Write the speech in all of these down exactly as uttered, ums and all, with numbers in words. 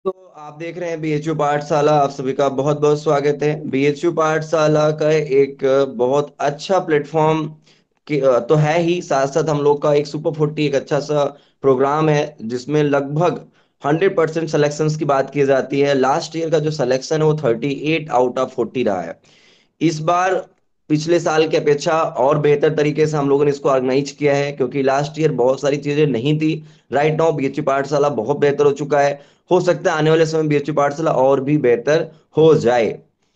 तो आप देख रहे हैं बीएचयू पाठशाला। आप सभी का बहुत बहुत स्वागत है। बीएचयू पाठशाला का एक बहुत अच्छा प्लेटफॉर्म कि तो है ही, साथ साथ हम लोग का एक सुपर फोर्टी एक अच्छा सा प्रोग्राम है जिसमें लगभग हंड्रेड परसेंट सिलेक्शन की बात की जाती है। लास्ट ईयर का जो सिलेक्शन है वो thirty eight out of forty रहा है। इस बार पिछले साल की अपेक्षा और बेहतर तरीके से हम लोगों ने इसको ऑर्गेनाइज किया है, क्योंकि लास्ट ईयर बहुत सारी चीजें नहीं थी। राइट नाउ बीएचयू पाठशाला बहुत बेहतर हो चुका है। हो सकता है आने वाले समय बीएचयू पाठशाला और भी बेहतर हो जाए।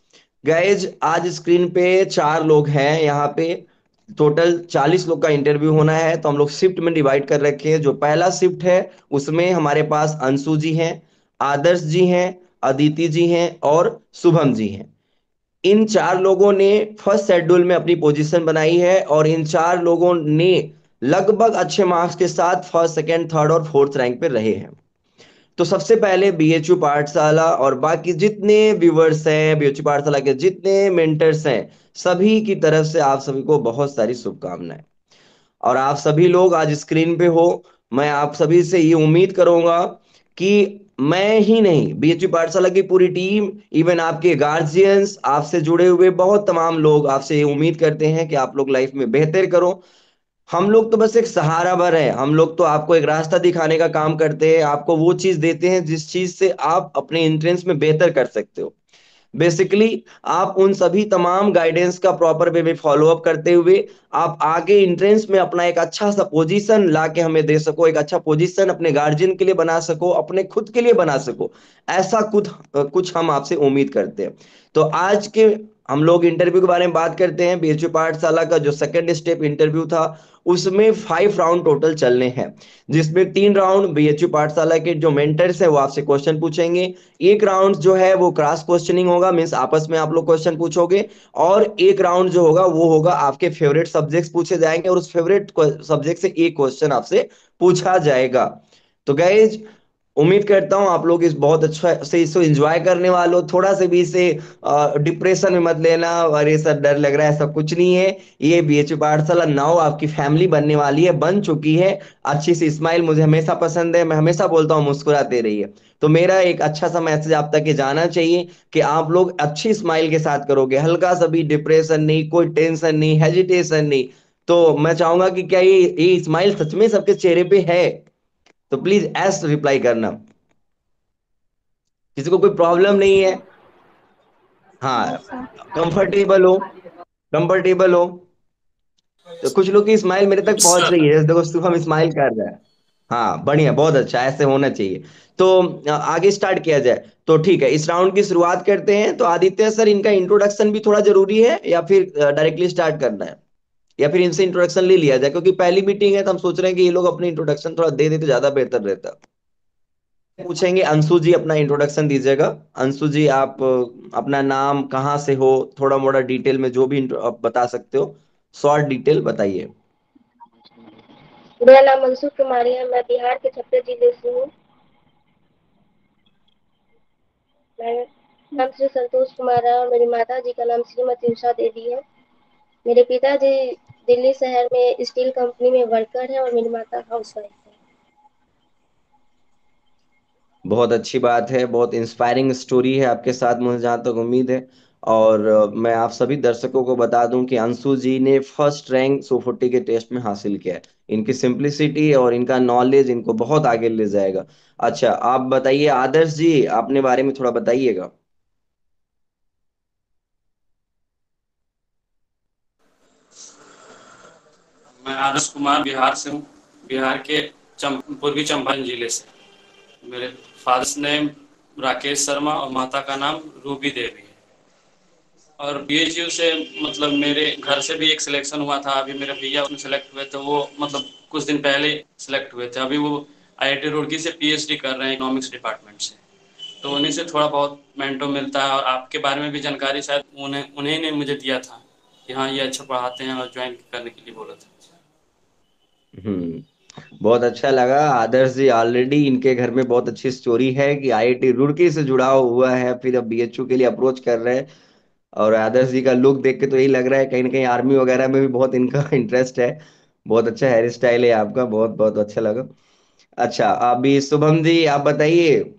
गाइज, आज स्क्रीन पे चार लोग हैं यहाँ पे। टोटल चालीस लोग का इंटरव्यू होना है, तो हम लोग शिफ्ट में डिवाइड कर रखे हैं। जो पहला शिफ्ट है उसमें हमारे पास अंशु जी हैं, आदर्श जी हैं, अदिति जी हैं और शुभम जी हैं। इन चार लोगों ने फर्स्ट शेड्यूल में अपनी पोजीशन बनाई है और इन चार लोगों ने लगभग अच्छे मार्क्स के साथ फर्स्ट सेकंड थर्ड और फोर्थ रैंक पे रहे हैं। तो सबसे पहले बीएचयू पाठशाला और बाकी जितने व्यूवर्स हैं, बीएचयू पाठशाला के जितने मेंटर्स हैं, सभी की तरफ से आप सभी को बहुत सारी शुभकामनाएं। और आप सभी लोग आज स्क्रीन पे हो। मैं आप सभी से ये उम्मीद करूंगा कि मैं ही नहीं, बीएचयू पाठशाला की पूरी टीम, इवन आपके गार्जियंस, आपसे जुड़े हुए बहुत तमाम लोग आपसे ये उम्मीद करते हैं कि आप लोग लाइफ में बेहतर करो। हम लोग तो बस एक सहारा भर है। हम लोग तो आपको एक रास्ता दिखाने का काम करते हैं, आपको वो चीज देते हैं जिस चीज से आप अपने एंट्रेंस में बेहतर कर सकते हो। बेसिकली आप उन सभी तमाम गाइडेंस का प्रॉपर वे में फॉलो अप करते हुए आप आगे एंट्रेंस में अपना एक अच्छा सा पोजीशन ला के हमें दे सको, एक अच्छा पोजीशन अपने गार्जियन के लिए बना सको, अपने खुद के लिए बना सको। ऐसा कुछ कुछ हम आपसे उम्मीद करते हैं। तो आज के हम लोग इंटरव्यू के बारे में बात करते हैं। बीएचयू पाठशाला का जो सेकंड स्टेप इंटरव्यू था उसमें फाइव राउंड टोटल चलने हैं, जिसमें तीन राउंड बीएचयू पाठशाला के जो मेंटर्स हैं वो आपसे क्वेश्चन पूछेंगे। एक राउंड जो है वो क्रॉस क्वेश्चनिंग होगा, मींस आपस में आप लोग क्वेश्चन पूछोगे। और एक राउंड जो होगा वो होगा आपके फेवरेट सब्जेक्ट्स पूछे जाएंगे और उस फेवरेट सब्जेक्ट से एक क्वेश्चन आपसे पूछा जाएगा। तो गाइज, उम्मीद करता हूं आप लोग इस बहुत अच्छा से इसको एंजॉय करने वाले हो। थोड़ा से भी इसे डिप्रेशन में मत लेना, अरे सर डर लग रहा है, ऐसा कुछ नहीं है। ये बीएचयू पाठशाला नाउ आपकी फैमिली बनने वाली है, बन चुकी है। अच्छी सी स्माइल मुझे हमेशा पसंद है, मैं हमेशा बोलता हूँ मुस्कुराते रहिए। तो मेरा एक अच्छा सा मैसेज आप तक ये जाना चाहिए कि आप लोग अच्छी स्माइल के साथ करोगे, हल्का सा भी डिप्रेशन नहीं, कोई टेंशन नहीं, हेजिटेशन नहीं। तो मैं चाहूंगा कि क्या ये ये स्माइल सच में सबके चेहरे पे है? तो प्लीज एस रिप्लाई करना। किसी को कोई प्रॉब्लम नहीं है? हाँ, यस सर। कंफर्टेबल हो? कंफर्टेबल हो? तो कुछ लोग की स्माइल मेरे तक पहुंच सर। रही है, देखो शुभम स्माइल कर रहा है। हाँ बढ़िया, बहुत अच्छा, ऐसे होना चाहिए। तो अ, आगे स्टार्ट किया जाए। तो ठीक है, इस राउंड की शुरुआत करते हैं। तो आदित्य सर, इनका इंट्रोडक्शन भी थोड़ा जरूरी है या फिर डायरेक्टली स्टार्ट करना है, या फिर इनसे इंट्रोडक्शन ले लिया जाए? क्योंकि पहली मीटिंग है तो हम सोच रहे हैं कि ये लोग अपनी इंट्रोडक्शन थोड़ा दे देते तो ज्यादा बेहतर रहता। पूछेंगे, अंशु जी अपना इंट्रोडक्शन दीजिएगा। अंशु जी, आप अ, अपना नाम, कहाँ से हो, थोड़ा मोड़ा डिटेल में जो भी intro- आप बता सकते हो, शॉर्ट डिटेल बताइए। मेरा नाम मनसुख कुमारी है। मैं बिहार के छपरा जिले से हूँ। मेरा नाम श्री संतोष कुमार है और मेरी माता जी का नाम श्रीमती उषा देवी है। मेरे पिताजी दिल्ली शहर में स्टील कंपनी में वर्कर है और मेरी माता हाउस वाइफ है। बहुत अच्छी बात है, बहुत इंस्पायरिंग स्टोरी है आपके साथ, मुझे जहाँ तक उम्मीद है। और अ, मैं आप सभी दर्शकों को बता दूं कि अंशु जी ने फर्स्ट रैंक सौ फोर्टी के टेस्ट में हासिल किया है। इनकी सिंप्लिसिटी और इनका नॉलेज इनको बहुत आगे ले जाएगा। अच्छा, आप बताइए आदर्श जी, अपने बारे में थोड़ा बताइएगा। मैं आदर्श कुमार बिहार से हूँ। बिहार के चम, पूर्वी चंपारण जिले से। मेरे फादर्स नेम राकेश शर्मा और माता का नाम रूबी देवी है। और बीएचयू से मतलब मेरे घर से भी एक सिलेक्शन हुआ था। अभी मेरे भैया उसमें सेलेक्ट हुए थे, वो मतलब कुछ दिन पहले सेलेक्ट हुए थे। अभी वो आईआईटी रुड़की से पीएचडी कर रहे हैं इकोनॉमिक्स डिपार्टमेंट से। तो उन्हीं से थोड़ा बहुत मेंटो मिलता है। और आपके बारे में भी जानकारी शायद उन्हें उन्हीं ने मुझे दिया था कि हाँ ये अच्छा पढ़ाते हैं, और ज्वाइन करने के लिए बोला था। हम्म, बहुत अच्छा लगा। आदर्श जी, ऑलरेडी इनके घर में बहुत अच्छी स्टोरी है कि आईआईटी रुड़की से जुड़ाव हुआ है, फिर अब बीएचयू के लिए अप्रोच कर रहे हैं। और आदर्श जी का लुक देख के तो यही लग रहा है कहीं ना कहीं आर्मी वगैरह में भी बहुत इनका इंटरेस्ट है। बहुत अच्छा हेयर स्टाइल है आपका, बहुत बहुत अच्छा लगा। अच्छा, अभी शुभम जी आप बताइए,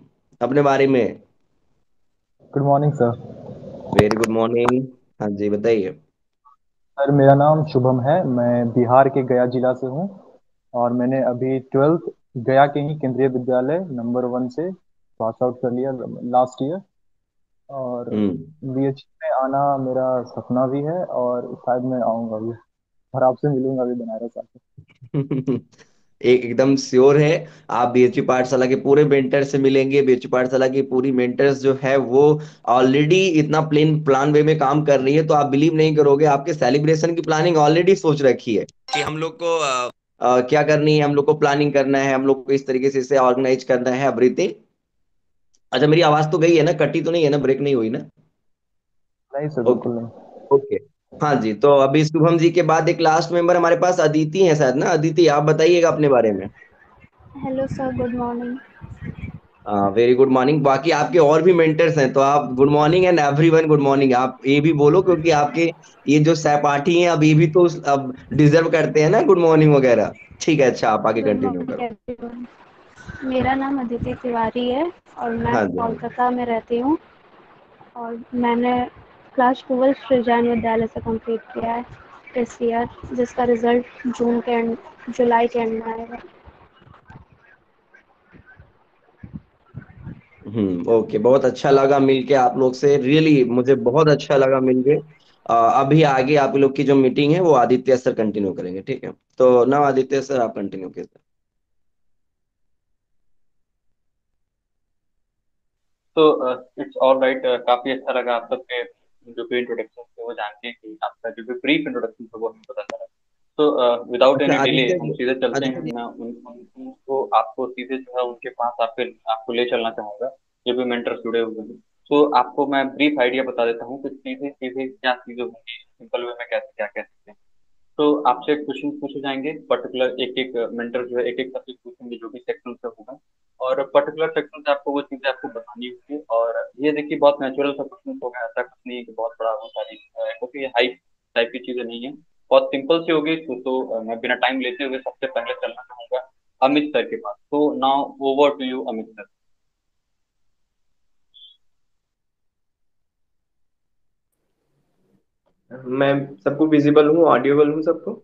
अपने बारे में। Good morning sir. Very good morning. हाँ जी, बताइए। सर मेरा नाम शुभम है, मैं बिहार के गया जिला से हूँ और मैंने अभी ट्वेल्थ गया के ही केंद्रीय विद्यालय नंबर वन से पास आउट कर लिया लास्ट ईयर। और हम्म। बीएचयू में आना मेरा सपना भी है और शायद मैं आऊँगा भी और आपसे मिलूंगा भी बनारस आके। एक एकदम श्योर है। आप बीएचयू पाठशाला के पूरे मेंटर से मिलेंगे। बीएचयू पाठशाला की पूरी मेंटर्स जो है वो ऑलरेडी इतना प्लेन प्लान वे में काम कर रही है, तो आप बिलीव नहीं करोगे, आपके सेलिब्रेशन की प्लानिंग ऑलरेडी सोच रखी है कि हम लोग को अ, अ, क्या करनी है, हम लोग को प्लानिंग करना है, हम लोग को इस तरीके से इसे ऑर्गेनाइज करना है एवरीथिंग। अच्छा, मेरी आवाज तो गई है ना, कटी तो नहीं है ना, ब्रेक नहीं हुई ना? नहीं सर, ओके। बिल्कुल नहीं। ओके। हाँ जी, तो अभी शुभम जी के बाद एक लास्ट मेंबर हमारे पास अदिति है शायद ना। अदिति, आप बताइएगा अपने बारे में। Hello sir, good morning. Very good morning. बाकी आपके और भी मेंटर्स हैं, तो आप good morning and everyone good morning आप ये भी बोलो, क्योंकि आपके ये जो सहपाठी हैं अब ये भी तो उस- अब डिजर्व करते हैं ना गुड मॉर्निंग वगैरह। ठीक है, अच्छा आप आगे गुड कंटिन्यू मॉर्निंग करो। एवरीवन। मेरा नाम अदिति तिवारी है और मैं हाँ जी, हाँ जी। कोलकाता में रहती हूँ और मैंने क्लास ट्वेल्थ सृजन विद्यालय से कंप्लीट किया है इस ईयर, जिसका रिजल्ट जून के एंड जुलाई के एंड में आएगा। हम्म। ओके, बहुत अच्छा लगा मिलके आप लोग से, रियली मुझे बहुत अच्छा लगा मिलके। अ, अभी आगे आप लोग की जो मीटिंग है वो आदित्य सर कंटिन्यू करेंगे, ठीक है? तो ना आदित्य सर आप कंटिन्यू कीजिए। तो इट्स ऑल राइट। काफी अच्छा लगा आप सबके जो भी इंट्रोडक्शन थे वो जान के कि आपका जो भी ब्रीफ इंट्रोडक्शन था वो हमें पता चला। तो विदाउट अच्छा एनी डिले आदित्य हम जी, सीधे चलते हैं। आदित्य जी। मैं उन, उन, उनको आपको सीधे जो है उनके पास आपके आपको ले चलना चाहूंगा जो भी मेंटर्स जुड़े हुए हैं। तो आपको मैं ब्रीफ आइडिया बता देता हूँ कि सीधे सीधे क्या चीजें होंगी, सिंपल वे में कैसे क्या कह सकते हैं। तो आपसे क्वेश्चन पूछे जाएंगे, पर्टिकुलर एक एक मेंटर जो है एक एक टॉपिक पूछेंगे जो भी सेक्शन से होगा, और पर्टिकुलर सेक्शन से आपको वो चीजें आपको बतानी होगी। और ये देखिए बहुत नेचुरल सा क्वेश्चन होगा, ऐसा कुछ नहीं है कि बहुत बड़ा वो सारी अ, क्योंकि ये हाई टाइप की चीजें नहीं है, बहुत सिंपल सी होगी। तो, तो अ, मैं बिना टाइम लेते हुए सबसे पहले चलना चाहूंगा अमित सर के पास। तो now over to you Amit sir. मैं सबको विजिबल हूँ, ऑडियोबल हूँ सबको?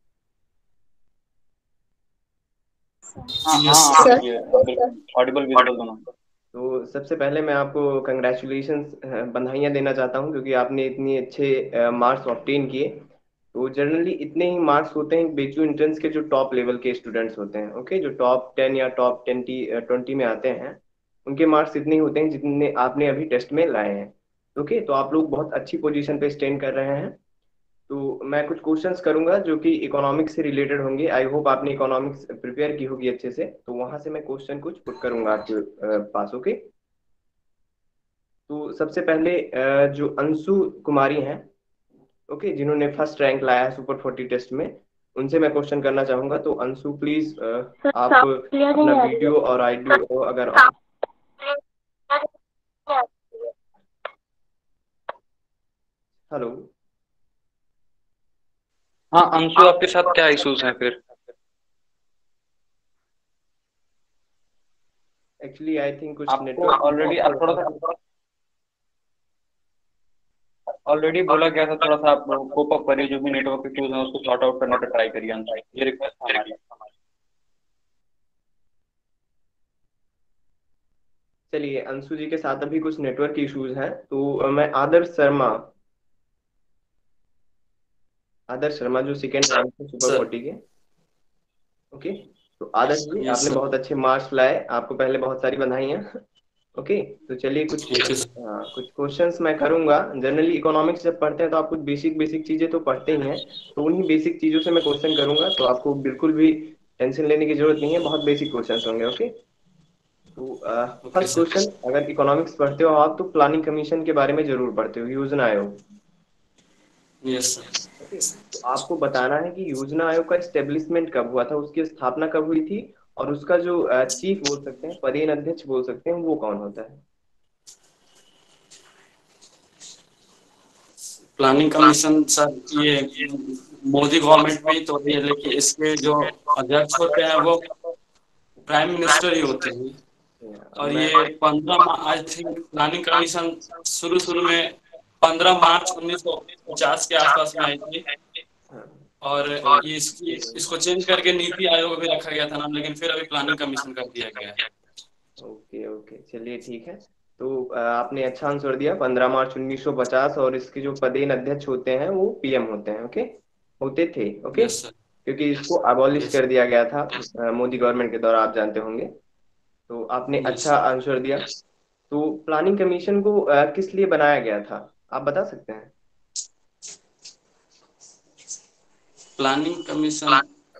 हाँ हाँ यस आप सर। सर। ये बिल्कुल ऑडिबल विजिबल दोनों। तो सबसे पहले मैं आपको कंग्रेचुलेशंस बधाइयाँ देना चाहता हूँ, क्योंकि आपने इतनी अच्छे मार्क्स ऑब्टेन किए। तो जनरली इतने ही मार्क्स होते हैं बीएचयू एंट्रेंस के जो टॉप लेवल के स्टूडेंट्स होते हैं, ओके, जो टॉप टेन या टॉप ट्वेंटी ट्वेंटी में आते हैं, उनके मार्क्स इतने ही होते हैं जितने आपने अभी टेस्ट में लाए हैं। ओके, तो आप लोग बहुत अच्छी पोजीशन पे स्टैंड कर रहे हैं। तो मैं कुछ क्वेश्चंस करूंगा जो कि इकोनॉमिक्स से रिलेटेड होंगे। आई होप आपने इकोनॉमिक्स प्रिपेयर की होगी अच्छे से, तो वहां से मैं क्वेश्चन कुछ पुट करूंगा आपके अ, पास। ओके, तो सबसे पहले अ, जो अंशु कुमारी हैं, ओके, जिन्होंने फर्स्ट रैंक लाया है सुपर फोर्टी टेस्ट में, उनसे मैं क्वेश्चन करना चाहूंगा। तो अंशु प्लीज, सर आप साउंड क्लियर अपना नहीं आ रही है। वीडियो और ऑडियो अगर ऑन। हेलो। हाँ अंशु, आपके साथ क्या इश्यूज हैं फिर? एक्चुअली आई थिंक कुछ आपको नेटवर्क ऑलरेडी आप थोड़ा सा ऑलरेडी बोला गया था, थोड़ा सा आप कोप अप करिए, जो भी नेटवर्क इश्यूज हैं उसको सॉर्ट आउट करने का ट्राई करिए अंशु, ये रिक्वेस्ट है हमारी। चलिए, अंशु जी के साथ अभी कुछ नेटवर्क इश्यूज हैं, तो अ, मैं आदर्श शर्मा, आदर्श शर्मा जो सेकेंड सर। रैंक थे सुपर सर। फोर्टी के। ओके, तो आदर्श जी यस आपने सर। बहुत अच्छे मार्क्स लाए, आपको पहले बहुत सारी बधाइयाँ। ओके, तो चलिए कुछ थैंक यू। हाँ, कुछ क्वेश्चंस मैं करूंगा। जनरली इकोनॉमिक्स जब पढ़ते हैं तो आप कुछ बेसिक बेसिक चीजें तो पढ़ते ही हैं, तो उन्हीं बेसिक चीजों से मैं क्वेश्चन करूंगा, तो आपको बिल्कुल भी टेंशन लेने की जरूरत नहीं है, बहुत बेसिक क्वेश्चंस होंगे। ओके, तो ओके फर्स्ट सर। क्वेश्चन, अगर इकोनॉमिक्स पढ़ते हो आप तो प्लानिंग कमीशन के बारे में जरूर पढ़ते हो, योजना आयोग। Yes sir. ओके, तो आपको बताना है कि योजना आयोग का स्टेब्लिशमेंट कब हुआ था, उसकी स्थापना कब हुई थी, और उसका जो चीफ बोल सकते हैं, पदेन अध्यक्ष बोल सकते हैं, वो कौन होता है? प्लानिंग कमीशन सर, ये मोदी गवर्नमेंट में ही तो है, लेकिन इसके जो अध्यक्ष होते हैं वो प्राइम मिनिस्टर ही होते हैं। और मैं ये पंद्रह आई थिंक प्लानिंग कमीशन शुरू शुरू में पंद्रह मार्च उन्नीस सौ पचास के आसपास में आई थी। हाँ, और ये इसकी इसको चेंज करके नीति आयोग भी रखा गया था नाम, लेकिन फिर अभी प्लानिंग कमीशन कर दिया गया है। ओके ओके, चलिए ठीक है। तो अ, आपने अच्छा आंसर दिया, पंद्रह मार्च उन्नीस सौ पचास, और इसके जो पदेन अध्यक्ष होते हैं वो पीएम होते हैं। ओके, होते थे। Okay, yes sir. क्योंकि इसको अबॉलिश यस कर दिया गया था अ, मोदी गवर्नमेंट के दौरान, आप जानते होंगे। तो आपने यस। अच्छा आंसर दिया। तो प्लानिंग कमीशन को अ, किस लिए बनाया गया था, आप बता सकते हैं? Planning commission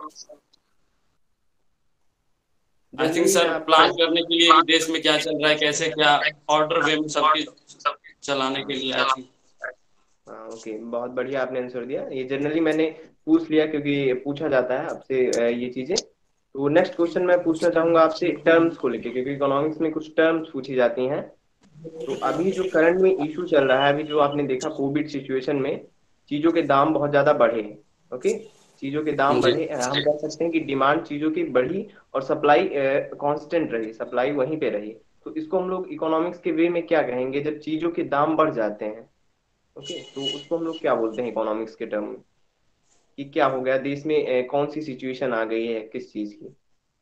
I think generally मैं सर आपको प्लान करने के लिए कि देश में क्या चल रहा है, कैसे क्या ऑर्डर वे में सब चीज चलाने के लिए आई थिंक। हाँ, ओके, बहुत बढ़िया आपने आंसर दिया। ये जनरली मैंने पूछ लिया क्योंकि पूछा जाता है आपसे अ, ये चीजें। तो नेक्स्ट क्वेश्चन मैं पूछना चाहूंगा आपसे टर्म्स को लेके, क्योंकि इकोनॉमिक्स में कुछ टर्म्स पूछी जाती हैं। तो अभी जो करंट में इशू चल रहा है, अभी जो आपने देखा कोविड सिचुएशन में चीजों के दाम बहुत ज्यादा बढ़े। ओके, चीजों के दाम जी बढ़े, अ, हम कह सकते हैं कि डिमांड चीजों की बढ़ी और सप्लाई कांस्टेंट रही, सप्लाई वहीं पे रही। तो इसको हम लोग इकोनॉमिक्स के वे में क्या कहेंगे जब चीजों के दाम बढ़ जाते हैं? ओके, तो उसको हम लोग क्या बोलते हैं इकोनॉमिक्स के टर्म में, कि क्या हो गया देश में, अ, कौन सी सिचुएशन आ गई है किस चीज की?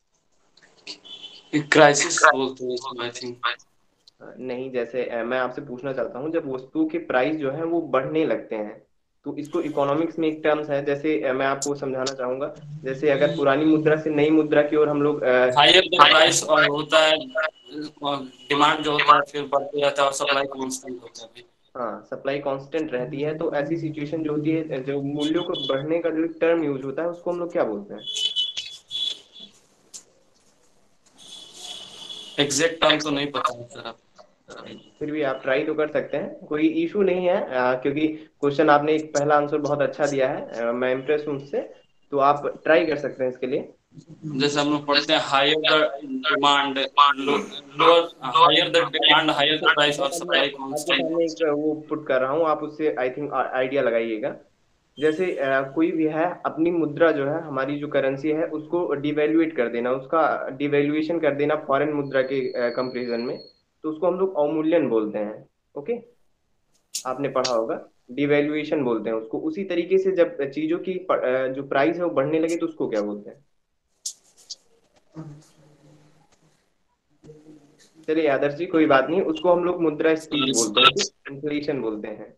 क्राइसिस बोलते हैं इसको आई थिंक। अ, नहीं, जैसे अ, मैं आपसे पूछना चाहता हूँ, जब वस्तुओं के प्राइस जो है वो बढ़ने लगते हैं, तो इसको इकोनॉमिक्स में एक टर्म्स है। जैसे अ, मैं आपको समझाना चाहूंगा, जैसे अगर पुरानी मुद्रा से नई मुद्रा की ओर हम लोग अ, हायर द प्राइस और होता है, डिमांड जो होता है फिर बढ़ते रहता है और सप्लाई कांस्टेंट होता है। हाँ, सप्लाई कांस्टेंट रहती है, तो ऐसी सिचुएशन जो होती है, जो मूल्यों को बढ़ने का जो टर्म यूज होता है उसको हम लोग क्या बोलते हैं? एग्जैक्ट टर्म तो नहीं पता है सर आप। फिर भी आप ट्राई तो कर सकते हैं, कोई इशू नहीं है, अ, क्योंकि क्वेश्चन आपने एक पहला आंसर बहुत अच्छा दिया है, अ, मैं इम्प्रेस हूँ उससे। तो आप ट्राई कर सकते हैं इसके लिए। जैसे हम लोग पढ़ते हैं higher the demand, lower higher the demand higher the price मैं और अभी सप्लाई आप- आपके कांस्टेंट। सामने एक वो पुट कर रहा हूँ, आप उससे आई थिंक आइडिया लगाइएगा। जैसे अ, कोई भी है, अपनी मुद्रा जो है, हमारी जो करेंसी है उसको डिवैल्यूएट कर देना, उसका डिवैल्यूएशन कर देना फॉरेन मुद्रा के कंपैरिजन में, तो उसको हम लोग अवमूल्यन बोलते हैं। ओके, आपने पढ़ा होगा, डिवैल्यूएशन बोलते हैं उसको। उसी तरीके से जब चीजों की प- अ, जो प्राइस है वो बढ़ने लगे तो उसको क्या बोलते हैं? चलिए आदर्श जी, कोई बात नहीं, उसको हम लोग मुद्रास्फीति बोलते हैं, इन्फ्लेशन बोलते हैं।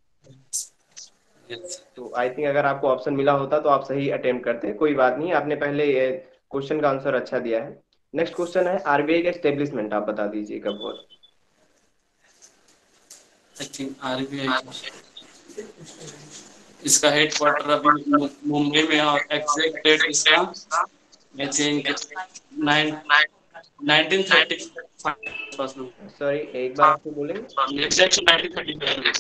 तो आई थिंक अगर आपको ऑप्शन मिला होता तो आप सही अटेम्प्ट करते, कोई बात नहीं, आपने पहले क्वेश्चन का आंसर अच्छा दिया है। नेक्स्ट क्वेश्चन है आरबीआई का एस्टेब्लिशमेंट, आप बता दीजिए कब हुआ था? आई थिंक आरबीआई इसका हेडक्वार्टर अभी मु- मुंबई में है और एग्जैक्ट डेट इसका I think nine nineteen thirty five. Sorry, एक बार आपको बोलेंगे? Exact nineteen thirty five.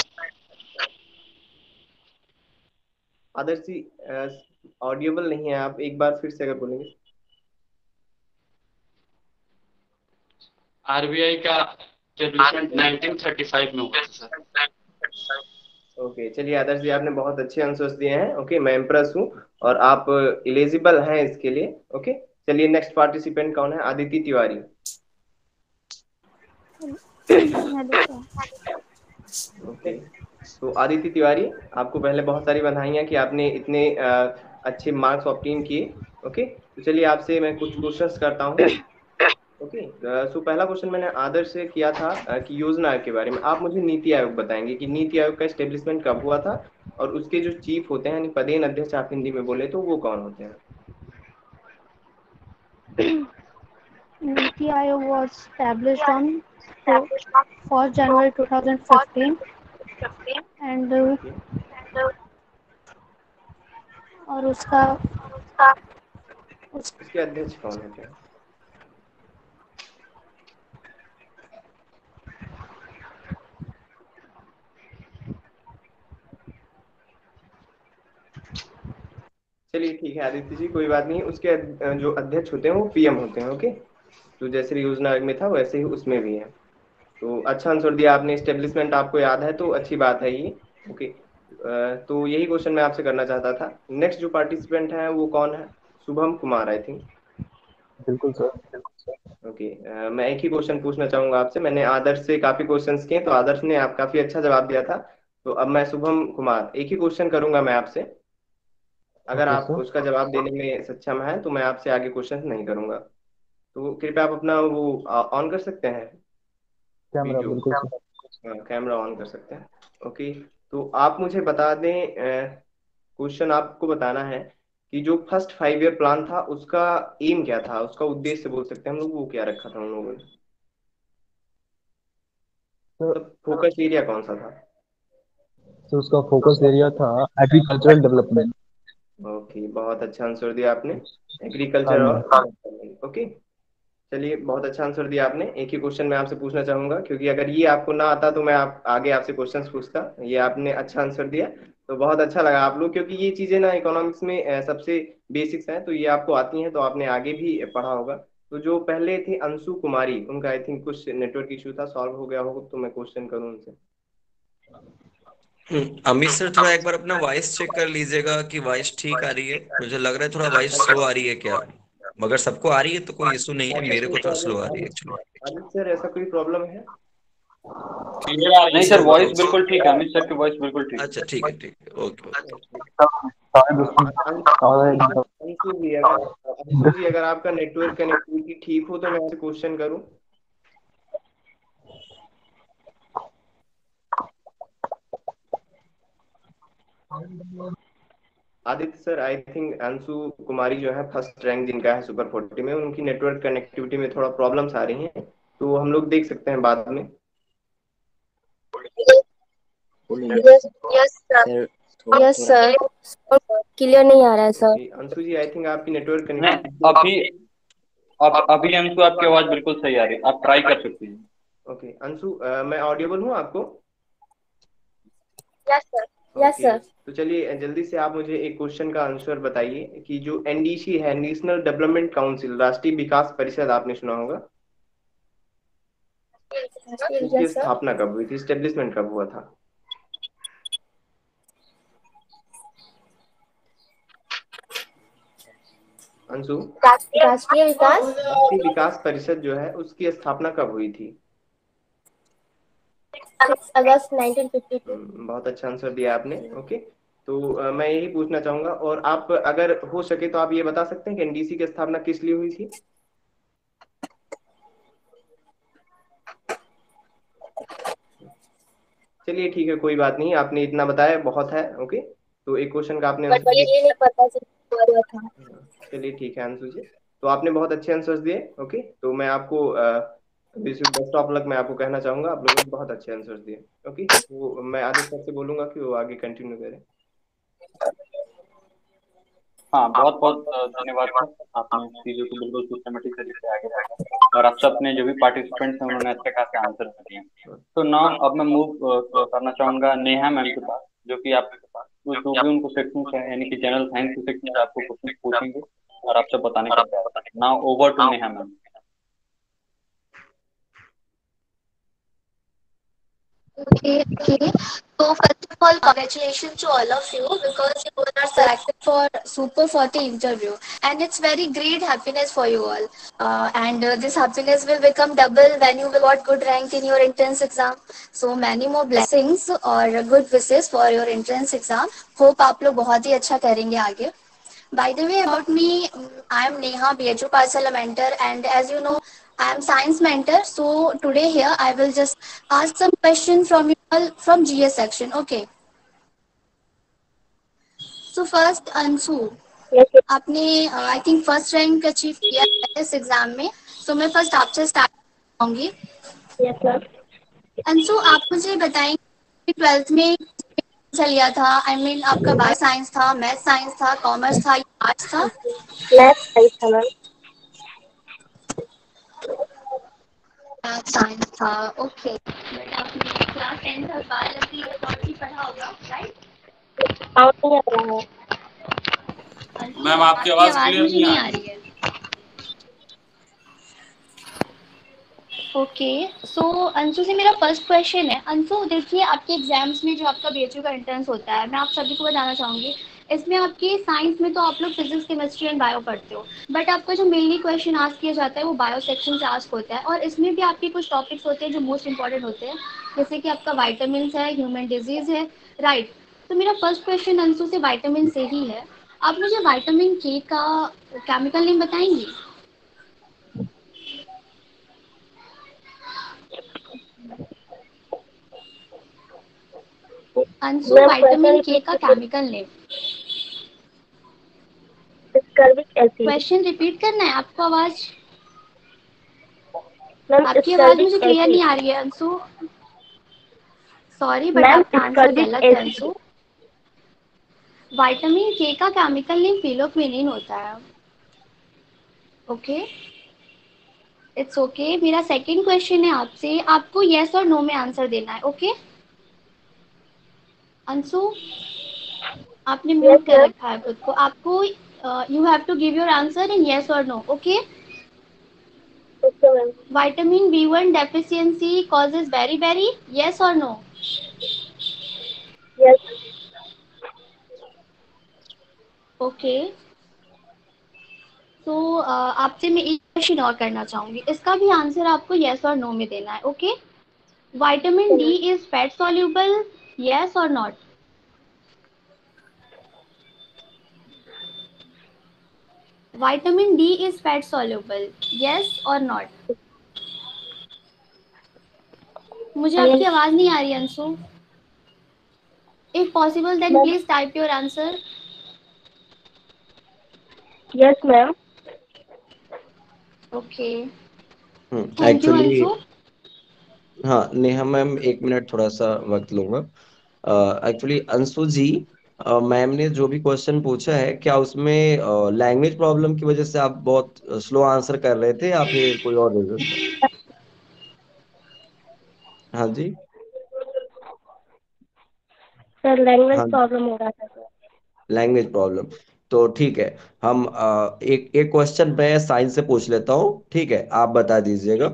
Adarsh ji, audible नहीं है, आप एक बार फिर से अगर बोलेंगे। आरबीआई का डेवलपमेंट नाइनटीन थर्टी फाइव में हुआ था सर। ओके, चलिए आदर्श जी, आपने बहुत अच्छे आंसर्स दिए हैं। ओके, मैं इम्प्रेस हूँ, और आप एलिजिबल हैं इसके लिए। ओके, चलिए नेक्स्ट पार्टिसिपेंट कौन है? Aditi Tiwari. Hello sir. Okay, तो आदित्य तिवारी, आपको पहले बहुत सारी बधाइयाँ कि आपने इतने अ, अच्छे मार्क्स ऑब्टेन किए। ओके, तो चलिए आपसे मैं कुछ क्वेश्चंस करता हूँ। ओके, सो पहला क्वेश्चन मैंने आदर्श से किया था अ, कि योजना आयोग के बारे में आप मुझे नीति आयोग बताएंगे कि नीति आयोग का एस्टेब्लिशमेंट कब हुआ था, और उसके जो चीफ होते हैं, यानी पदेन अध्यक्ष आप हिंदी में बोले तो वो कौन होते हैं? NITI Aayog was established on first January twenty fifteen and uh, okay, और उसका उस, उसके अध्यक्ष कौन होते हैं? चलिए ठीक है आदित्य जी, कोई बात नहीं, उसके अ, जो अध्यक्ष होते हैं वो पीएम होते हैं। ओके, तो जैसे योजना आयोग में था वैसे ही उसमें भी है। तो अच्छा आंसर दिया आपने, स्टेब्लिशमेंट आपको याद है तो अच्छी बात है ये। ओके, अ, तो यही क्वेश्चन मैं आपसे करना चाहता था। नेक्स्ट जो पार्टिसिपेंट है वो कौन है? Shubham Kumar I think. बिल्कुल सर। ओके, अ, मैं एक ही क्वेश्चन पूछना चाहूंगा आपसे। मैंने आदर्श से काफी क्वेश्चंस किए, तो आदर्श ने आप काफी अच्छा जवाब दिया था। तो अब मैं शुभम कुमार एक ही क्वेश्चन करूंगा मैं आपसे। अगर ओके आप सर। उसका जवाब देने में सक्षम हैं तो मैं आपसे आगे क्वेश्चन नहीं करूंगा। तो कृपया आप अपना वो ऑन कर सकते हैं, कैमरा वीडियो। बिल्कुल सर। हाँ, कैमरा ऑन कर सकते हैं। ओके, तो आप मुझे बता दें, क्वेश्चन आपको बताना है कि जो फर्स्ट फाइव ईयर प्लान था उसका एम क्या था, उसका उद्देश्य बोल सकते हैं हम लोग, वो क्या रखा था उन लोगों ने, सर मतलब फोकस एरिया कौन सा था। सर उसका फोकस एरिया था एग्रीकल्चरल डेवलपमेंट। ओके, बहुत अच्छा आंसर दिया आपने, एग्रीकल्चर फार्मिंग। और ओके। चलिए, बहुत अच्छा आंसर दिया आपने। एक ही क्वेश्चन मैं आपसे पूछना चाहूंगा, क्योंकि अगर ये आपको ना आता तो मैं आप आगे आपसे क्वेश्चंस पूछता। ये आपने अच्छा आंसर दिया, तो बहुत अच्छा लगा आप लोग, क्योंकि ये चीजें ना इकोनॉमिक्स में अ, सबसे बेसिक्स हैं, तो ये आपको आती हैं, तो आपने आगे भी पढ़ा होगा। तो जो पहले थे अंशु कुमारी, उनका आई थिंक कुछ नेटवर्क इशू था, सॉल्व हो गया होगा, तो मैं क्वेश्चन करूँ उनसे। हम्म, अमित सर थोड़ा एक बार अपना वॉइस चेक कर लीजिएगा कि वॉइस ठीक आ रही है। मुझे लग रहा है थोड़ा वॉइस स्लो आ रही है क्या। मगर सबको आ रही है तो कोई इशू नहीं है, ऐसा मेरे कोई को थोड़ा स्लो आ प्रॉब्लम रही है आदित्य, एक्चुअली। आदित्य सर, ऐसा कोई प्रॉब्लम है? क्लियर आ रही है नहीं सर, सर वॉइस वॉइस। बिल्कुल ठीक है, अमित सर की वॉइस बिल्कुल ठीक अच्छा ठीक है ठीक है, ओके ओके। ओके। साढ़े दस हाँ, मिनट अं- और अंशु एक- अंशु जी, अगर अंशु जी अगर आपका नेटवर्क कनेक्टिविटी ठीक हो तो मैं आपसे क्वेश्चन करूं। Aditya sir, I think Anshu Kumari जो है फर्स्ट रैंक जिनका है सुपर फोर्टी में, उनकी नेटवर्क कनेक्टिविटी में थोड़ा प्रॉब्लम्स आ रही हैं, तो हम लोग देख सकते हैं बाद में। Yes yes sir, yes sir, clear नहीं आ रहा है sir. Okay, Anshu ji, I think आपकी नेटवर्क है। नहीं, कनेक्टिविटी। अभी अब अभी अंशु आपकी आवाज बिल्कुल सही आ रही है, आप ट्राई कर सकती हैं। ओके अंशु, अ, मैं ऑडिबल हूँ आपको? Yes sir, yes okay, sir. तो चलिए जल्दी से आप मुझे एक क्वेश्चन का आंसर बताइए कि जो एनडीसी है, नेशनल डेवलपमेंट काउंसिल, राष्ट्रीय विकास परिषद, आपने सुना होगा, उसकी यस सर। स्थापना कब हुई थी, स्टेब्लिशमेंट कब हुआ था? अंशु, राष्ट्रीय विकास, राष्ट्रीय विकास परिषद जो है उसकी स्थापना कब हुई थी? Six August nineteen fifty two. हम्म, बहुत अच्छा आंसर दिया आपने। ओके, तो अ, मैं यही पूछना चाहूंगा, और आप अगर हो सके तो आप ये बता सकते हैं कि एनडीसी की स्थापना किस लिए हुई थी? चलिए ठीक है, कोई बात नहीं, आपने इतना बताया बहुत है। ओके, तो एक क्वेश्चन का आपने बट आंसर ये दिया। नहीं पता चला था। चलिए ठीक है अंशु जी, तो आपने बहुत अच्छे आंसर्स दिए। ओके, तो मैं आपको बेस्ट ऑफ लक मैं आपको कहना चाहूंगा, आप लोगों ने बहुत अच्छे आंसर्स दिए। ओके, वो मैं आदित्य सर से बोलूंगा कि वो आगे कंटिन्यू करें। हाँ, बहुत बहुत धन्यवाद सर, आपने चीज़ों को बिल्कुल सिस्टमेटिक तरीके से आगे बढ़ाया, और आप सबने जो भी पार्टिसिपेंट्स हैं उन्होंने अच्छे खासे आंसर दिए। तो नाउ अब मैं मूव करना चाहूंगा नेहा मैम के पास, जो कि आप जो भी उनको सेक्शन है यानी कि जनरल साइंस के सेक्शन से आपको क्वेश्चन पूछेंगे और आप सब बताने का प्रयास करेंगे। Now over to Neha ma'am. Okay, okay. So first of all, congratulations to all of you because you all are selected for Super forty interview, and it's very great happiness for you all. Uh, and uh, this happiness will become double when you will got good rank in your entrance exam. So many more blessings or good wishes for your entrance exam. Hope आप लोग बहुत ही अच्छा करेंगे आगे. By the way, about me, um, I am Neha, B H U Parsala mentor, and as you know, I am science mentor. So today here, I will just ask some questions from you all from G S section. Okay. So first, Ansu, yes आपने I think first rank achieve किया है इस exam में. सो मैं first आपसे start करूंगी. Yes sir. Anshu, आप मुझे बताएंगे कि ट्वेल्थ में अच्छा लिया था. आई I मीन mean, आपका बायो साइंस था, मैथ साइंस था, कॉमर्स था या आर्ट्स था? मैथ साइंस था मैम। मैथ साइंस था. ओके, बट आपने क्लास टेंथ और बायोलॉजी लैबोरेटरी पढ़ा होगा, राइट? साउंड नहीं आ रहा है। अंशु, मैम आपकी आपकी आवाज आवाज क्लियर मुझे नहीं आ नहीं आ रही। रही है. ओके, सो अंशु से मेरा फर्स्ट क्वेश्चन है. अंशु, देखिए आपके एग्जाम्स में जो आपका बीएचयू का एंट्रेंस होता है, मैं आप सभी को बताना चाहूँगी इसमें आपके साइंस में तो आप लोग फिजिक्स, केमिस्ट्री एंड बायो पढ़ते हो, बट आपका जो मेनली क्वेश्चन आस्क किया जाता है वो बायो सेक्शन से आस्क होता है, और इसमें भी आपके कुछ टॉपिक्स होते हैं जो मोस्ट इंपॉर्टेंट होते हैं, जैसे कि आपका वाइटामिन है, ह्यूमन डिजीज है, राइट। तो मेरा फर्स्ट क्वेश्चन अंशु से वाइटामिन से ही है। आप मुझे वाइटामिन के का केमिकल नेम बताएंगी? अंशु, मैम क्वेश्चन वाइटामिन के रिपीट का कीजिए। Chemical name. Ascorbic acid. Question repeat करना है आपको? आवाज मैम आपकी आवाज स्कर्विक मुझे क्लियर एसिड। नहीं आ रही है अंशु, सॉरी बट मैम आपका आंसर स्कर्विक गलत है एसिड। अंशु। विटामिन के का केमिकल नेम फिलोक्विनिन होता है। Okay, it's okay. मेरा सेकंड क्वेश्चन है आपसे, आपको यस और नो में आंसर देना है। ओके अंशु, आपने यस म्यूट कर मैम। रखा है खुद को। आपको you have to give your answer in yes और no. Okay, okay ma'am. Vitamin B one deficiency causes beriberi, yes और नो? यस। ओके, तो आपसे मैं एक क्वेश्चन और करना चाहूंगी, इसका भी आंसर आपको यस और नो में देना है। Okay, vitamin D is fat soluble, yes और not? Vitamin D is fat soluble, yes और नॉट? मुझे आपकी आवाज नहीं आ रही Anshu. If possible then ma'am please type your answer. Yes ma'am. Okay, hmm thank you actually, Anshu. हाँ नेहा मैम, एक मिनट थोड़ा सा वक्त लूंगा। एक्चुअली अंशु जी, मैम ने जो भी क्वेश्चन पूछा है, क्या उसमें लैंग्वेज प्रॉब्लम की वजह से आप बहुत स्लो आंसर कर रहे थे या फिर कोई और रीजन था? हाँ जी। सर लैंग्वेज हाँ, प्रॉब्लम हो रहा था सर। Language problem. तो ठीक है, हम अ, एक एक क्वेश्चन मैं साइंस से पूछ लेता हूँ, ठीक है? आप बता दीजिएगा,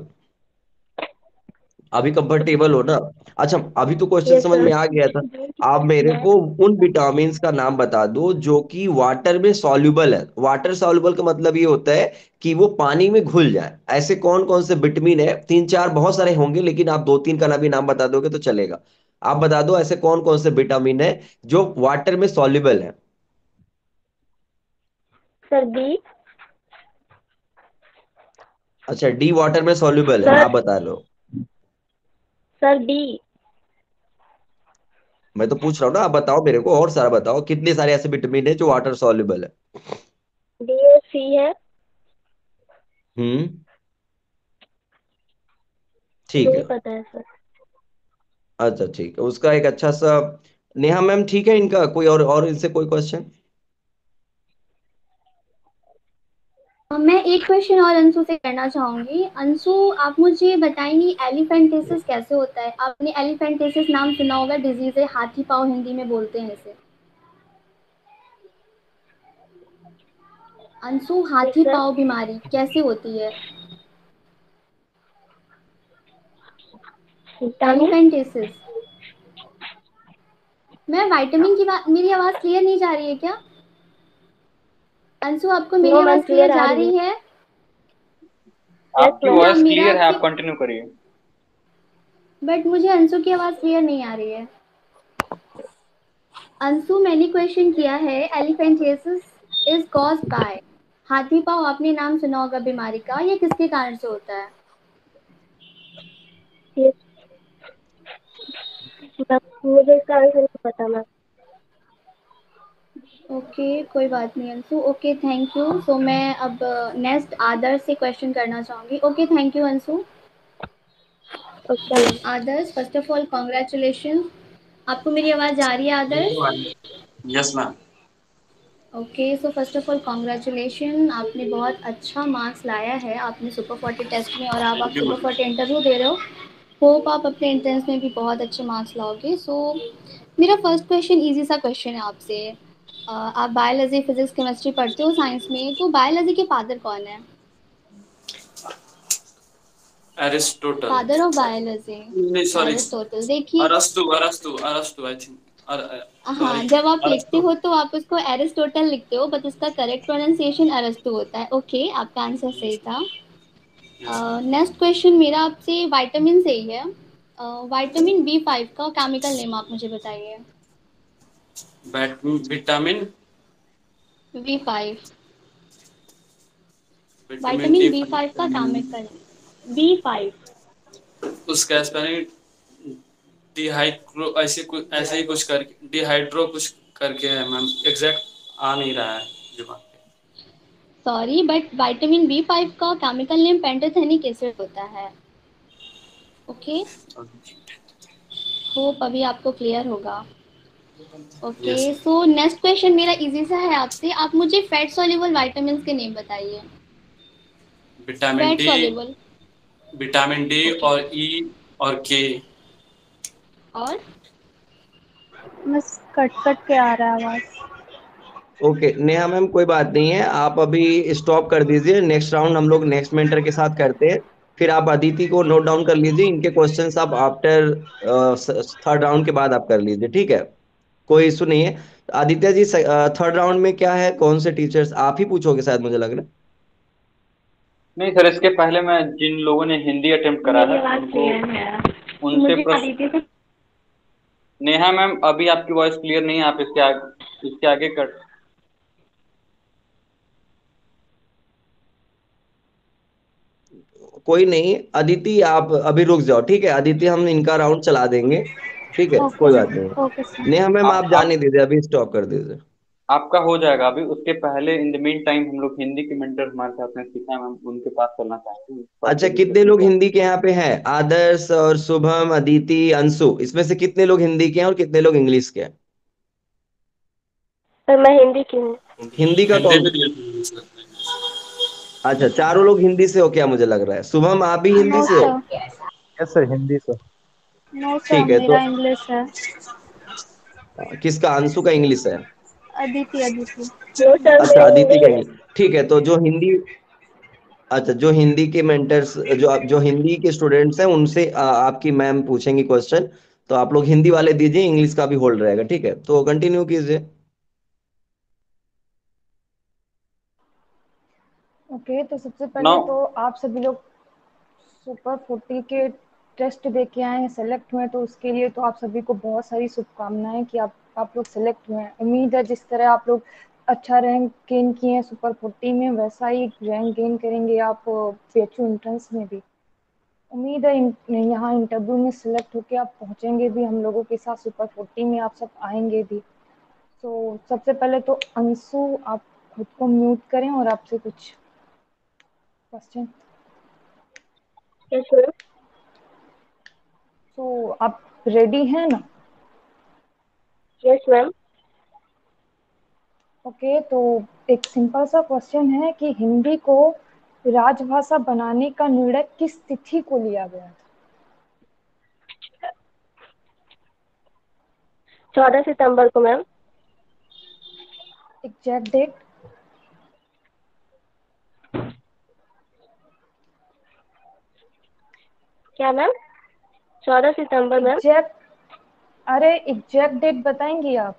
अभी कंफर्टेबल हो ना? अच्छा, अभी तो क्वेश्चन यस समझ सर। में आ गया था। आप मेरे को उन विटामिन का नाम बता दो जो कि वाटर में सॉल्युबल है। वाटर सॉल्युबल का मतलब ये होता है कि वो पानी में घुल जाए। ऐसे कौन कौन से विटामिन है? तीन चार बहुत सारे होंगे, लेकिन आप दो तीन का ना भी नाम बता दोगे तो चलेगा। आप बता दो ऐसे कौन कौन से विटामिन है जो वाटर में सॉल्युबल है। Sir B. अच्छा, डी वाटर में सॉल्युबल है, सर आप बता लो। Sir D. मैं तो पूछ रहा हूँ ना, आप बताओ मेरे को, और सारा बताओ कितने सारे ऐसे विटामिन है जो वाटर सॉल्युबल है। डी ए सी है। हम्म, ठीक नहीं है। पता है सर। अच्छा ठीक है, उसका एक अच्छा सा, नेहा मैम ठीक है, इनका कोई और और इनसे कोई क्वेश्चन? मैं एक क्वेश्चन और अंशु से करना चाहूंगी। अंशु, आप मुझे बताएंगी एलिफेंटेसिस कैसे होता है? आपने एलिफेंटेसिस नाम सुना होगा, डिजीज है, हाथी पाँव हिंदी में बोलते हैं इसे। अंशु, यस हाथी सर। पाँव बीमारी कैसे होती है? विटामिन। एलिफेंटेसिस। मैं विटामिन की बात, मेरी आवाज क्लियर नहीं जा रही है क्या? अंशु, आपको मेरी नो मैम आवाज क्लियर क्लियर आ जा रही है। रही है? यस आपकी मैम। हाँ, वॉइस मेरा क्लियर है, आपसे, आप कंटिन्यू करिए। बट मुझे अंशु की आवाज क्लियर नहीं आ रही है। अंशु, मैंने क्वेश्चन किया है एलिफेंटियासिस इज कॉज्ड बाय, हाथी पाँव आपने नाम सुना होगा बीमारी का, ये किसके कारण से होता है? यस मैम, मुझे इसका आंसर नहीं पता मैम। ओके, कोई बात नहीं Anshu. Okay, thank you. So मैं अब नेक्स्ट आदर्श से क्वेश्चन करना चाहूंगी। Okay, thank you Anshu. Okay ma'am. Adarsh, first of all congratulation. आपको मेरी आवाज आ रही है Adarsh? Yes ma'am. Okay, so first of all congratulation, आपने बहुत अच्छा मार्क्स लाया है आपने सुपर फोर्टी टेस्ट में, और अब आप thank you super ma'am. Forty interview दे रहे हो। होप आप अपने एंट्रेंस में भी बहुत अच्छे मार्क्स लाओगे। सो मेरा फर्स्ट क्वेश्चन इजी सा क्वेश्चन है आपसे। अ, आप बायोलॉजी, फिजिक्स, केमिस्ट्री पढ़ते हो साइंस में, तो बायोलॉजी के फादर कौन है? एरिस्टोटल। फादर ऑफ बायोलॉजी नहीं, सॉरी, एरिस्टोटल। देखिए, अरस्तु अरस्तु अरस्तु आई थिंक। और हाँ, सॉरी, जब आप लिखते अरस्तु। हो तो आप उसको एरिस्टोटल लिखते हो, बट उसका करेक्ट प्रोनाउंसिएशन अरस्तु होता है। ओके, आपका आंसर सही था। यस। नेक्स्ट क्वेश्चन मेरा आपसे विटामिन से ही है। विटामिन बी फाइव का केमिकल नेम आप मुझे बताइए। Vitamin B five, vitamin vitamin D B five का केमिकल, बी फाइव। उसका स्पेलिंग डिहाइड्रो, ऐसे कुछ, ऐसे ही कुछ करके, डिहाइड्रो कुछ करके है मैम, एग्जैक्ट आ नहीं रहा है दिमाग sorry, but vitamin B five का केमिकल नेम पेंटाथेनिक एसिड होता है। ओके, पे। होप अभी आपको क्लियर होगा। Okay, yes. So next question मेरा इजी सा है आपसे। आप मुझे फैट सॉल्युबल विटामिन के नेम बताइए। Vitamin fat D, soluble. Vitamin D okay, और ई और के। और बस कट कट के आ रहा है आवाज। ओके नेहा मैम, कोई बात नहीं है, आप अभी स्टॉप कर दीजिए। नेक्स्ट राउंड हम लोग नेक्स्ट मेंटर के साथ करते हैं। फिर आप अदिति को नोट डाउन कर लीजिए, इनके क्वेश्चंस आप आफ्टर थर्ड राउंड के बाद आप कर लीजिए, ठीक है? कोई इशू नहीं है। आदित्य जी, थर्ड राउंड में क्या है, कौन से टीचर्स आप ही पूछोगे शायद, मुझे लग रहा है। नहीं सर, इसके पहले मैं जिन लोगों ने हिंदी अटेम्प्ट करा मेरी है आवाज उनको, क्लियर है? उनसे मुझे प्रश्न। आदित्य से नेहा मैम, अभी आपकी वॉइस क्लियर नहीं है, आप इसके आगे इसके आगे कर। कोई नहीं, अदिति आप अभी रुक जाओ, ठीक है? अदिति, हम इनका राउंड चला देंगे, ठीक है? ओके कोई बात सर, नहीं। Okay sir. नेहा मैम, आप आप आप जाने दीजिए, अभी स्टॉप कर दीजिए। आपका हो जाएगा अभी। उसके पहले इन द मीन टाइम हम लोग हिंदी के मेंटर हमारे साथ में सीखा है, मैम उनके पास चलना चाहेंगे, फर्स्ट अच्छा, डिस्कस कितने लोग किया। हिंदी के यहाँ पे हैं? आदर्श और शुभम, अदिति, अंशु, इसमें से कितने लोग हिंदी के हैं और कितने लोग इंग्लिश के हैं? सर मैं हिंदी की हूँ। हिंदी का हिंदी कौन? में दिया था सर। अच्छा, चारों लोग हिंदी से हो क्या, मुझे लग रहा है। शुभम, आप भी हिंदी नो से हो? Sir, yes sir, Hindi sir. No sir, ठीक है, तो मेरा इंग्लिश है। किसका? अंशु का इंग्लिश है? अदिति, अदिति। नो सर अच्छा, मेरा अदिति का इंग्लिश इंग्लिश, ठीक है। तो जो हिंदी, अच्छा, जो हिंदी के मेंटर्स, जो जो हिंदी के स्टूडेंट्स हैं, उनसे आ, आपकी मैम पूछेंगी क्वेश्चन। तो आप लोग हिंदी वाले दीजिए, इंग्लिश का भी होल्ड रहेगा, ठीक है? तो कंटिन्यू कीजिए। ओके, तो सबसे नौ। पहले तो आप सभी लोग सुपर फोर्टी के टेस्ट दे के आए हैं, सेलेक्ट हुए हैं, तो उसके लिए तो आप सभी को बहुत सारी शुभकामनाएं कि आप आप लोग सेलेक्ट हुए हैं। उम्मीद है जिस तरह आप लोग अच्छा रैंक गेन किए हैं सुपर फोर्टी में, वैसा ही रैंक गेन करेंगे आप पीएचयू एंट्रेंस में भी। उम्मीद है इन- यहाँ इंटरव्यू में सिलेक्ट होके आप पहुंचेंगे भी हम लोगों के साथ, सुपर फोर्टी में आप सब आएंगे भी। तो सबसे पहले तो अंशु, आप खुद को म्यूट करें और आपसे कुछ क्वेश्चन। Yes ma'am. तो आप रेडी हैं ना? Yes ma'am. ओके, तो एक सिंपल सा क्वेश्चन है कि हिंदी को राजभाषा बनाने का निर्णय किस तिथि को लिया गया था? चौदह सितंबर को मैम। Exact date? क्या मैम? चौदह सितंबर मैम। एग्जैक्ट, अरे एग्जैक्ट डेट बताएंगी आप?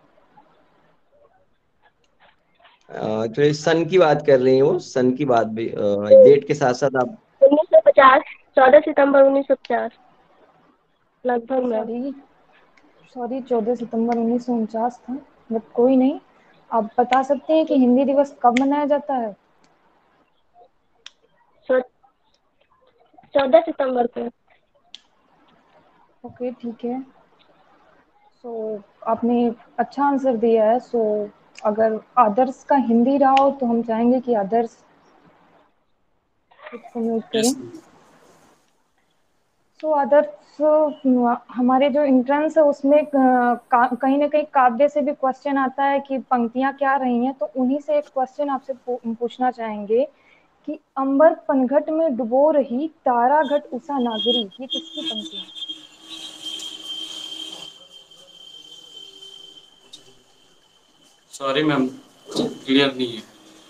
एक्चुअली सन की बात कर रही हूँ, सन की बात भी, डेट के साथ साथ आप। उन्नीस सौ पचास, चौदह सितंबर उन्नीस सौ पचास लगभग मैम। सॉरी, सॉरी, चौदह सितंबर उन्नीस सौ उनचास था, बट कोई नहीं। आप बता सकते हैं कि हिंदी दिवस कब मनाया जाता है? चौदह सितंबर को। ओके, ठीक है। सो आपने अच्छा आंसर दिया है। सो अगर आदर्श का हिंदी रहा हो तो हम चाहेंगे कि आदर्श खुद को म्यूट करें। यस। सो आदर्श, हमारे जो एंट्रेंस है उसमें अ, का, कहीं ना कहीं काव्य से भी क्वेश्चन आता है कि पंक्तियां क्या रही हैं, तो उन्हीं से एक क्वेश्चन आपसे पू, पूछना चाहेंगे कि अंबर पनघट में डुबो रही तारा घट उषा नागरी, ये किसकी पंक्ति है? सॉरी मैम, क्लियर नहीं है।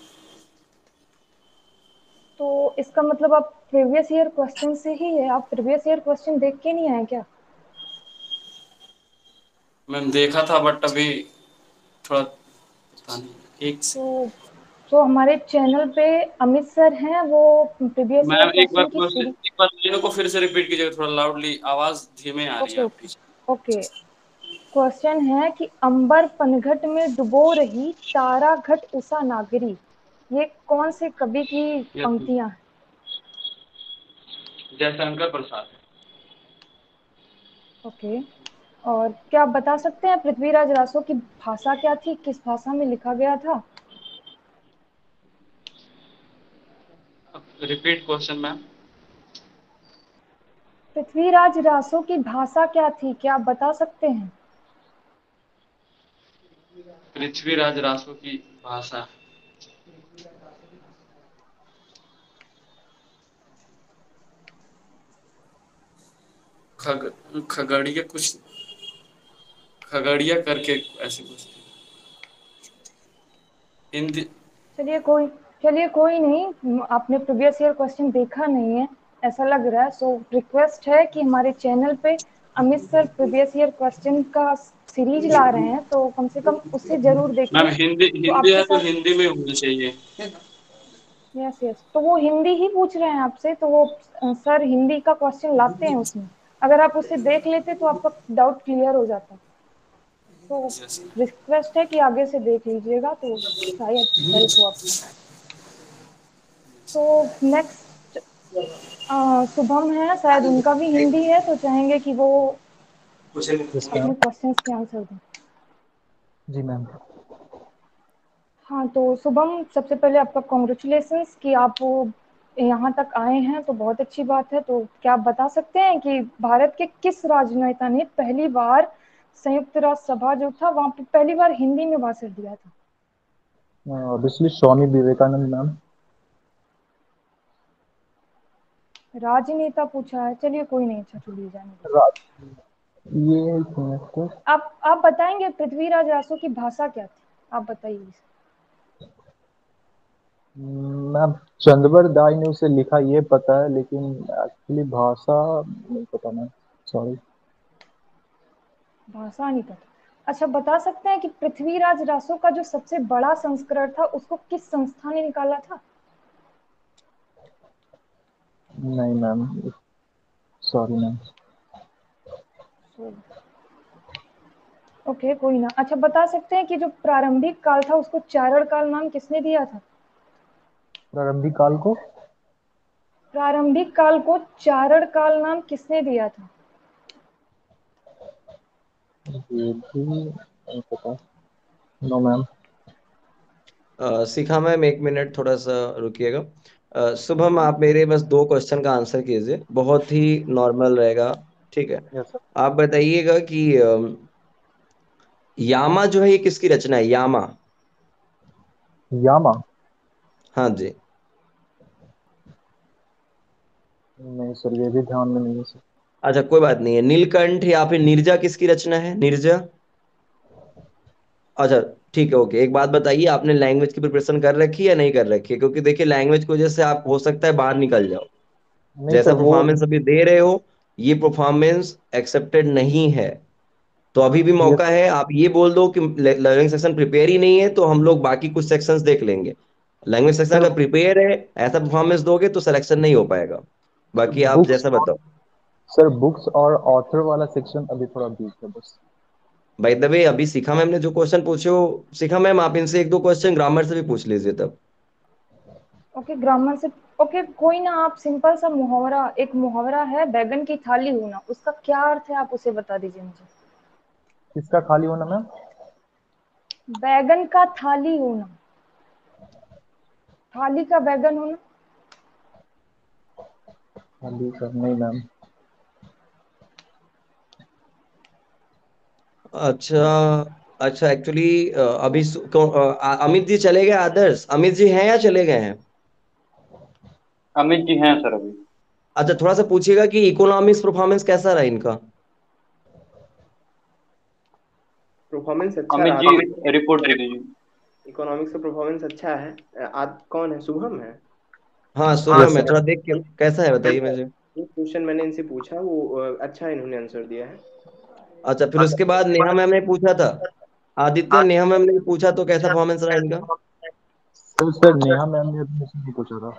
तो इसका मतलब आप प्रीवियस ईयर क्वेश्चन से ही है, आप प्रीवियस ईयर क्वेश्चन देख के नहीं आए क्या? मैम देखा था बट अभी थोड़ा पता नहीं। एक से तो तो हमारे चैनल पे अमित सर हैं, वो प्रीवियस ईयर मैम एक बार क्वेश्चन की क्वेश्चन सीरीज। एक बार लाइनों को फिर से रिपीट कीजिएगा, थोड़ा लाउडली, आवाज धीमे आ रही है ओके आपकी। Okay okay. क्वेश्चन है कि अंबर पनघट में डुबो रही, तारा घट उषा नागरी, ये कौन से कवि की यस मैम। पंक्तियां हैं? जयशंकर प्रसाद। ओके। और क्या आप बता सकते हैं पृथ्वीराज रासो की भाषा क्या थी, किस भाषा में लिखा गया था? Repeat question ma'am. Prithviraj Raso की भाषा क्या थी, क्या आप बता सकते हैं? पृथ्वीराज रासो की भाषा, खग खगड़िया कुछ, खगड़िया करके ऐसे कुछ हिंदी। चलिए कोई चलिए कोई नहीं, आपने प्रीवियस ईयर क्वेश्चन देखा नहीं है ऐसा लग रहा है, सो रिक्वेस्ट है कि हमारे चैनल पे Amit sir previous year question का सीरीज ला रहे हैं, तो कम से कम उससे जरूर मैम देखिए। हिंदी तो हिंदी आपके है तो साथ हिंदी में होनी चाहिए। यस यस, तो वो हिंदी ही पूछ रहे हैं आपसे, तो वो अ, सर हिंदी का क्वेश्चन लाते हैं उसमें, अगर आप उसे देख लेते तो आपका डाउट क्लियर हो जाता। तो यस रिक्वेस्ट है कि आगे से देख लीजिएगा तो शायद हेल्प हो आपका। तो नेक्स्ट शुभम है, शायद उनका भी हिंदी है, तो चाहेंगे कि वो यस अपने मैम। क्वेश्चंस के आंसर दें। जी मैम। हाँ तो शुभम, सबसे पहले आपका कॉन्ग्रेचुलेशंस कि आप यहाँ तक आए हैं, तो बहुत अच्छी बात है। तो क्या आप बता सकते हैं कि भारत के किस राजनेता ने पहली बार संयुक्त राष्ट्र सभा जो था वहां पे पहली बार हिंदी में भाषण दिया था? Obviously Swami Vivekananda ma'am. राजनेता पूछा है, चलिए कोई नहीं, अच्छा छोड़िए, जाने दीजिए। रा- ये एक मिनट तो। आप आप बताएंगे पृथ्वीराज रासो की भाषा क्या थी, आप बताइए। मैम चंद्रवर दाई ने उसे लिखा ये पता है, लेकिन एक्चुअली भाषा नहीं पता मैम, सॉरी। भाषा नहीं पता? अच्छा, बता सकते हैं कि पृथ्वीराज रासो का जो सबसे बड़ा संस्करण था उसको किस संस्था ने निकाला था? नहीं मैम, सॉरी मैम। ओके कोई ना। अच्छा, बता सकते हैं कि जो प्रारंभिक काल था उसको चारण काल नाम किसने दिया था? प्रारंभिक काल को प्रारंभिक काल को चारण काल नाम किसने दिया था? ये भी नहीं पता। No ma'am. अ, शिखा मैम एक मिनट थोड़ा सा रुकिएगा। अ, शुभम आप मेरे बस दो क्वेश्चन का आंसर कीजिए, बहुत ही नॉर्मल रहेगा। ठीक है। Yes sir. आप बताइएगा कि अम, यामा जो है ये किसकी रचना है, यामा? यामा। हाँ जी। नहीं सर, ये भी ध्यान में नहीं है सर। अच्छा कोई बात नहीं है। नीलकंठ या फिर नीरजा किसकी रचना है, नीरजा? अच्छा ठीक है, ओके। एक बात बताइए, आपने लैंग्वेज की प्रिपरेशन कर रखी है या नहीं कर रखी है? क्योंकि देखिए लैंग्वेज की वजह से आप हो सकता है बाहर निकल जाओ। नहीं जैसा सर वो। परफॉर्मेंस अभी दे रहे हो, ये परफॉर्मेंस एक्सेप्टेड नहीं है। तो अभी भी यस मौका सर। है, आप ये बोल दो कि लर्निंग सेक्शन प्रिपेयर ही नहीं है, तो हम लोग बाकी कुछ सेक्शंस देख लेंगे। लैंग्वेज सेक्शन सर अगर प्रिपेयर है, ऐसा परफॉर्मेंस दोगे तो सिलेक्शन नहीं हो पाएगा। बाकी आप बुक्स जैसा और बताओ। सर बुक्स और ऑथर वाला सेक्शन अभी थोड़ा वीक है बस। बाय द वे, अभी शिखा मैम ने जो क्वेश्चन पूछे हो, शिखा मैम आप इनसे एक दो क्वेश्चन ग्रामर से भी पूछ लीजिए तब। ओके, ग्रामर से। ओके कोई ना, आप सिंपल सा मुहावरा, एक मुहावरा है बैगन की थाली होना, उसका क्या अर्थ है आप उसे बता दीजिए मुझे। किसका खाली होना मैम? बैगन का थाली होना, थाली का बैगन होना। खाली सर नहीं मैम। अच्छा। अच्छा एक्चुअली अभी सु- कौ- अ, आ- अमित जी चले गए, आदर्श अमित जी हैं या चले गए हैं? अमित जी हैं सर अभी। अच्छा थोड़ा सा पूछिएगा कि इकोनॉमिक्स परफॉर्मेंस कैसा रहा इनका। परफॉर्मेंस अच्छा अमित रहा जी था। रिपोर्ट दे दीजिए। इकोनॉमिक्स का परफॉर्मेंस अच्छा है। आज कौन है, शुभम है? हाँ यस शुभम है, सर। थोड़ा देख के कैसा है बताइए मुझे। जो क्वेश्चन मैंने इनसे पूछा वो अ, अच्छा इन्होंने आंसर दिया है। अच्छा, फिर उसके बाद नेहा मैम ने पूछा था, आदित्य नेहा मैम ने पूछा तो कैसा परफॉर्मेंस रहा इनका? सर सर नेहा मैम ने अभी मुझसे नहीं पूछा था।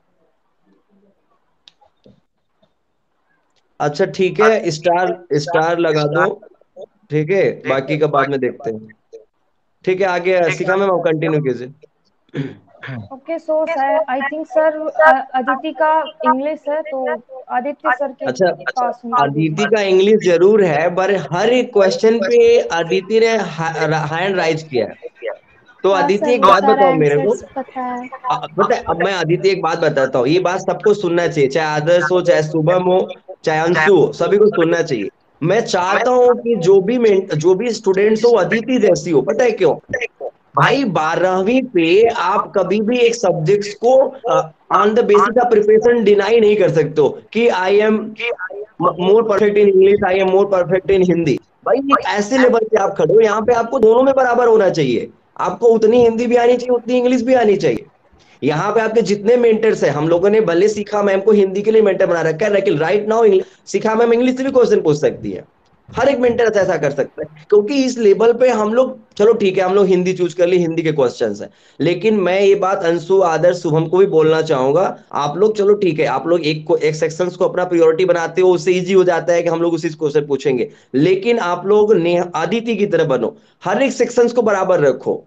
अच्छा ठीक है, स्टार स्टार लगा दो, ठीक है, बाकी का बाद में देखते हैं। ठीक है, आगे शिखा मैम आप कंटिन्यू कीजिए। Okay so I think sir Aditi का इंग्लिश है, तो आदित्य सर के अच्छा, पास उनको अदिति भेजिए। का इंग्लिश जरूर है, पर हर एक क्वेश्चन पे अदिति ने हैंड राइज किया है। तो हाँ अदिति सर, एक वो बात सारा बताओ मेरे को, आंसर्स पता है। अ- पता है, अब मैं अदिति एक बात बताता हूँ, ये बात सबको सुनना चाहिए, चाहे आदर्श हो, चाहे शुभम हो, चाहे अंशु हो, सभी को सुनना चाहिए। मैं चाहता हूँ कि जो भी मेंट जो भी स्टूडेंट्स हो अदिति जैसी हो। पता है क्यों? भाई बारहवीं पे आप कभी भी एक सब्जेक्ट्स को on the basis of preparation deny नहीं कर सकते हो कि I am more perfect in English, I am more perfect in Hindi. भाई एक ऐसे लेवल पे आप खड़े हो, यहाँ पे आपको दोनों में बराबर होना चाहिए। आपको उतनी हिंदी भी आनी चाहिए, उतनी इंग्लिश भी आनी चाहिए। यहाँ पे आपके जितने मेंटर्स हैं, हम लोगों ने भले सीखा मैम को हिंदी के लिए मेंटर बना रखा है, लेकिन राइट नाउ सीखा मैम इंग्लिश से भी क्वेश्चन पूछ सकती है। हर एक मेंटर ऐसा कर सकता है, क्योंकि इस लेवल पे हम लोग, चलो ठीक है हम लोग हिंदी चूज कर ली, हिंदी के क्वेश्चंस हैं, लेकिन मैं ये बात अंशु, आदर्श, शुभम को भी बोलना चाहूंगा। आप लोग चलो ठीक है, आप लोग एक को एक सेक्शंस को अपना प्रायोरिटी बनाते हो, उससे इजी हो जाता है कि हम लोग उसी क्वेश्चन पूछेंगे, लेकिन आप लोग नेहा आदिति की तरह बनो, हर एक सेक्शंस को बराबर रखो।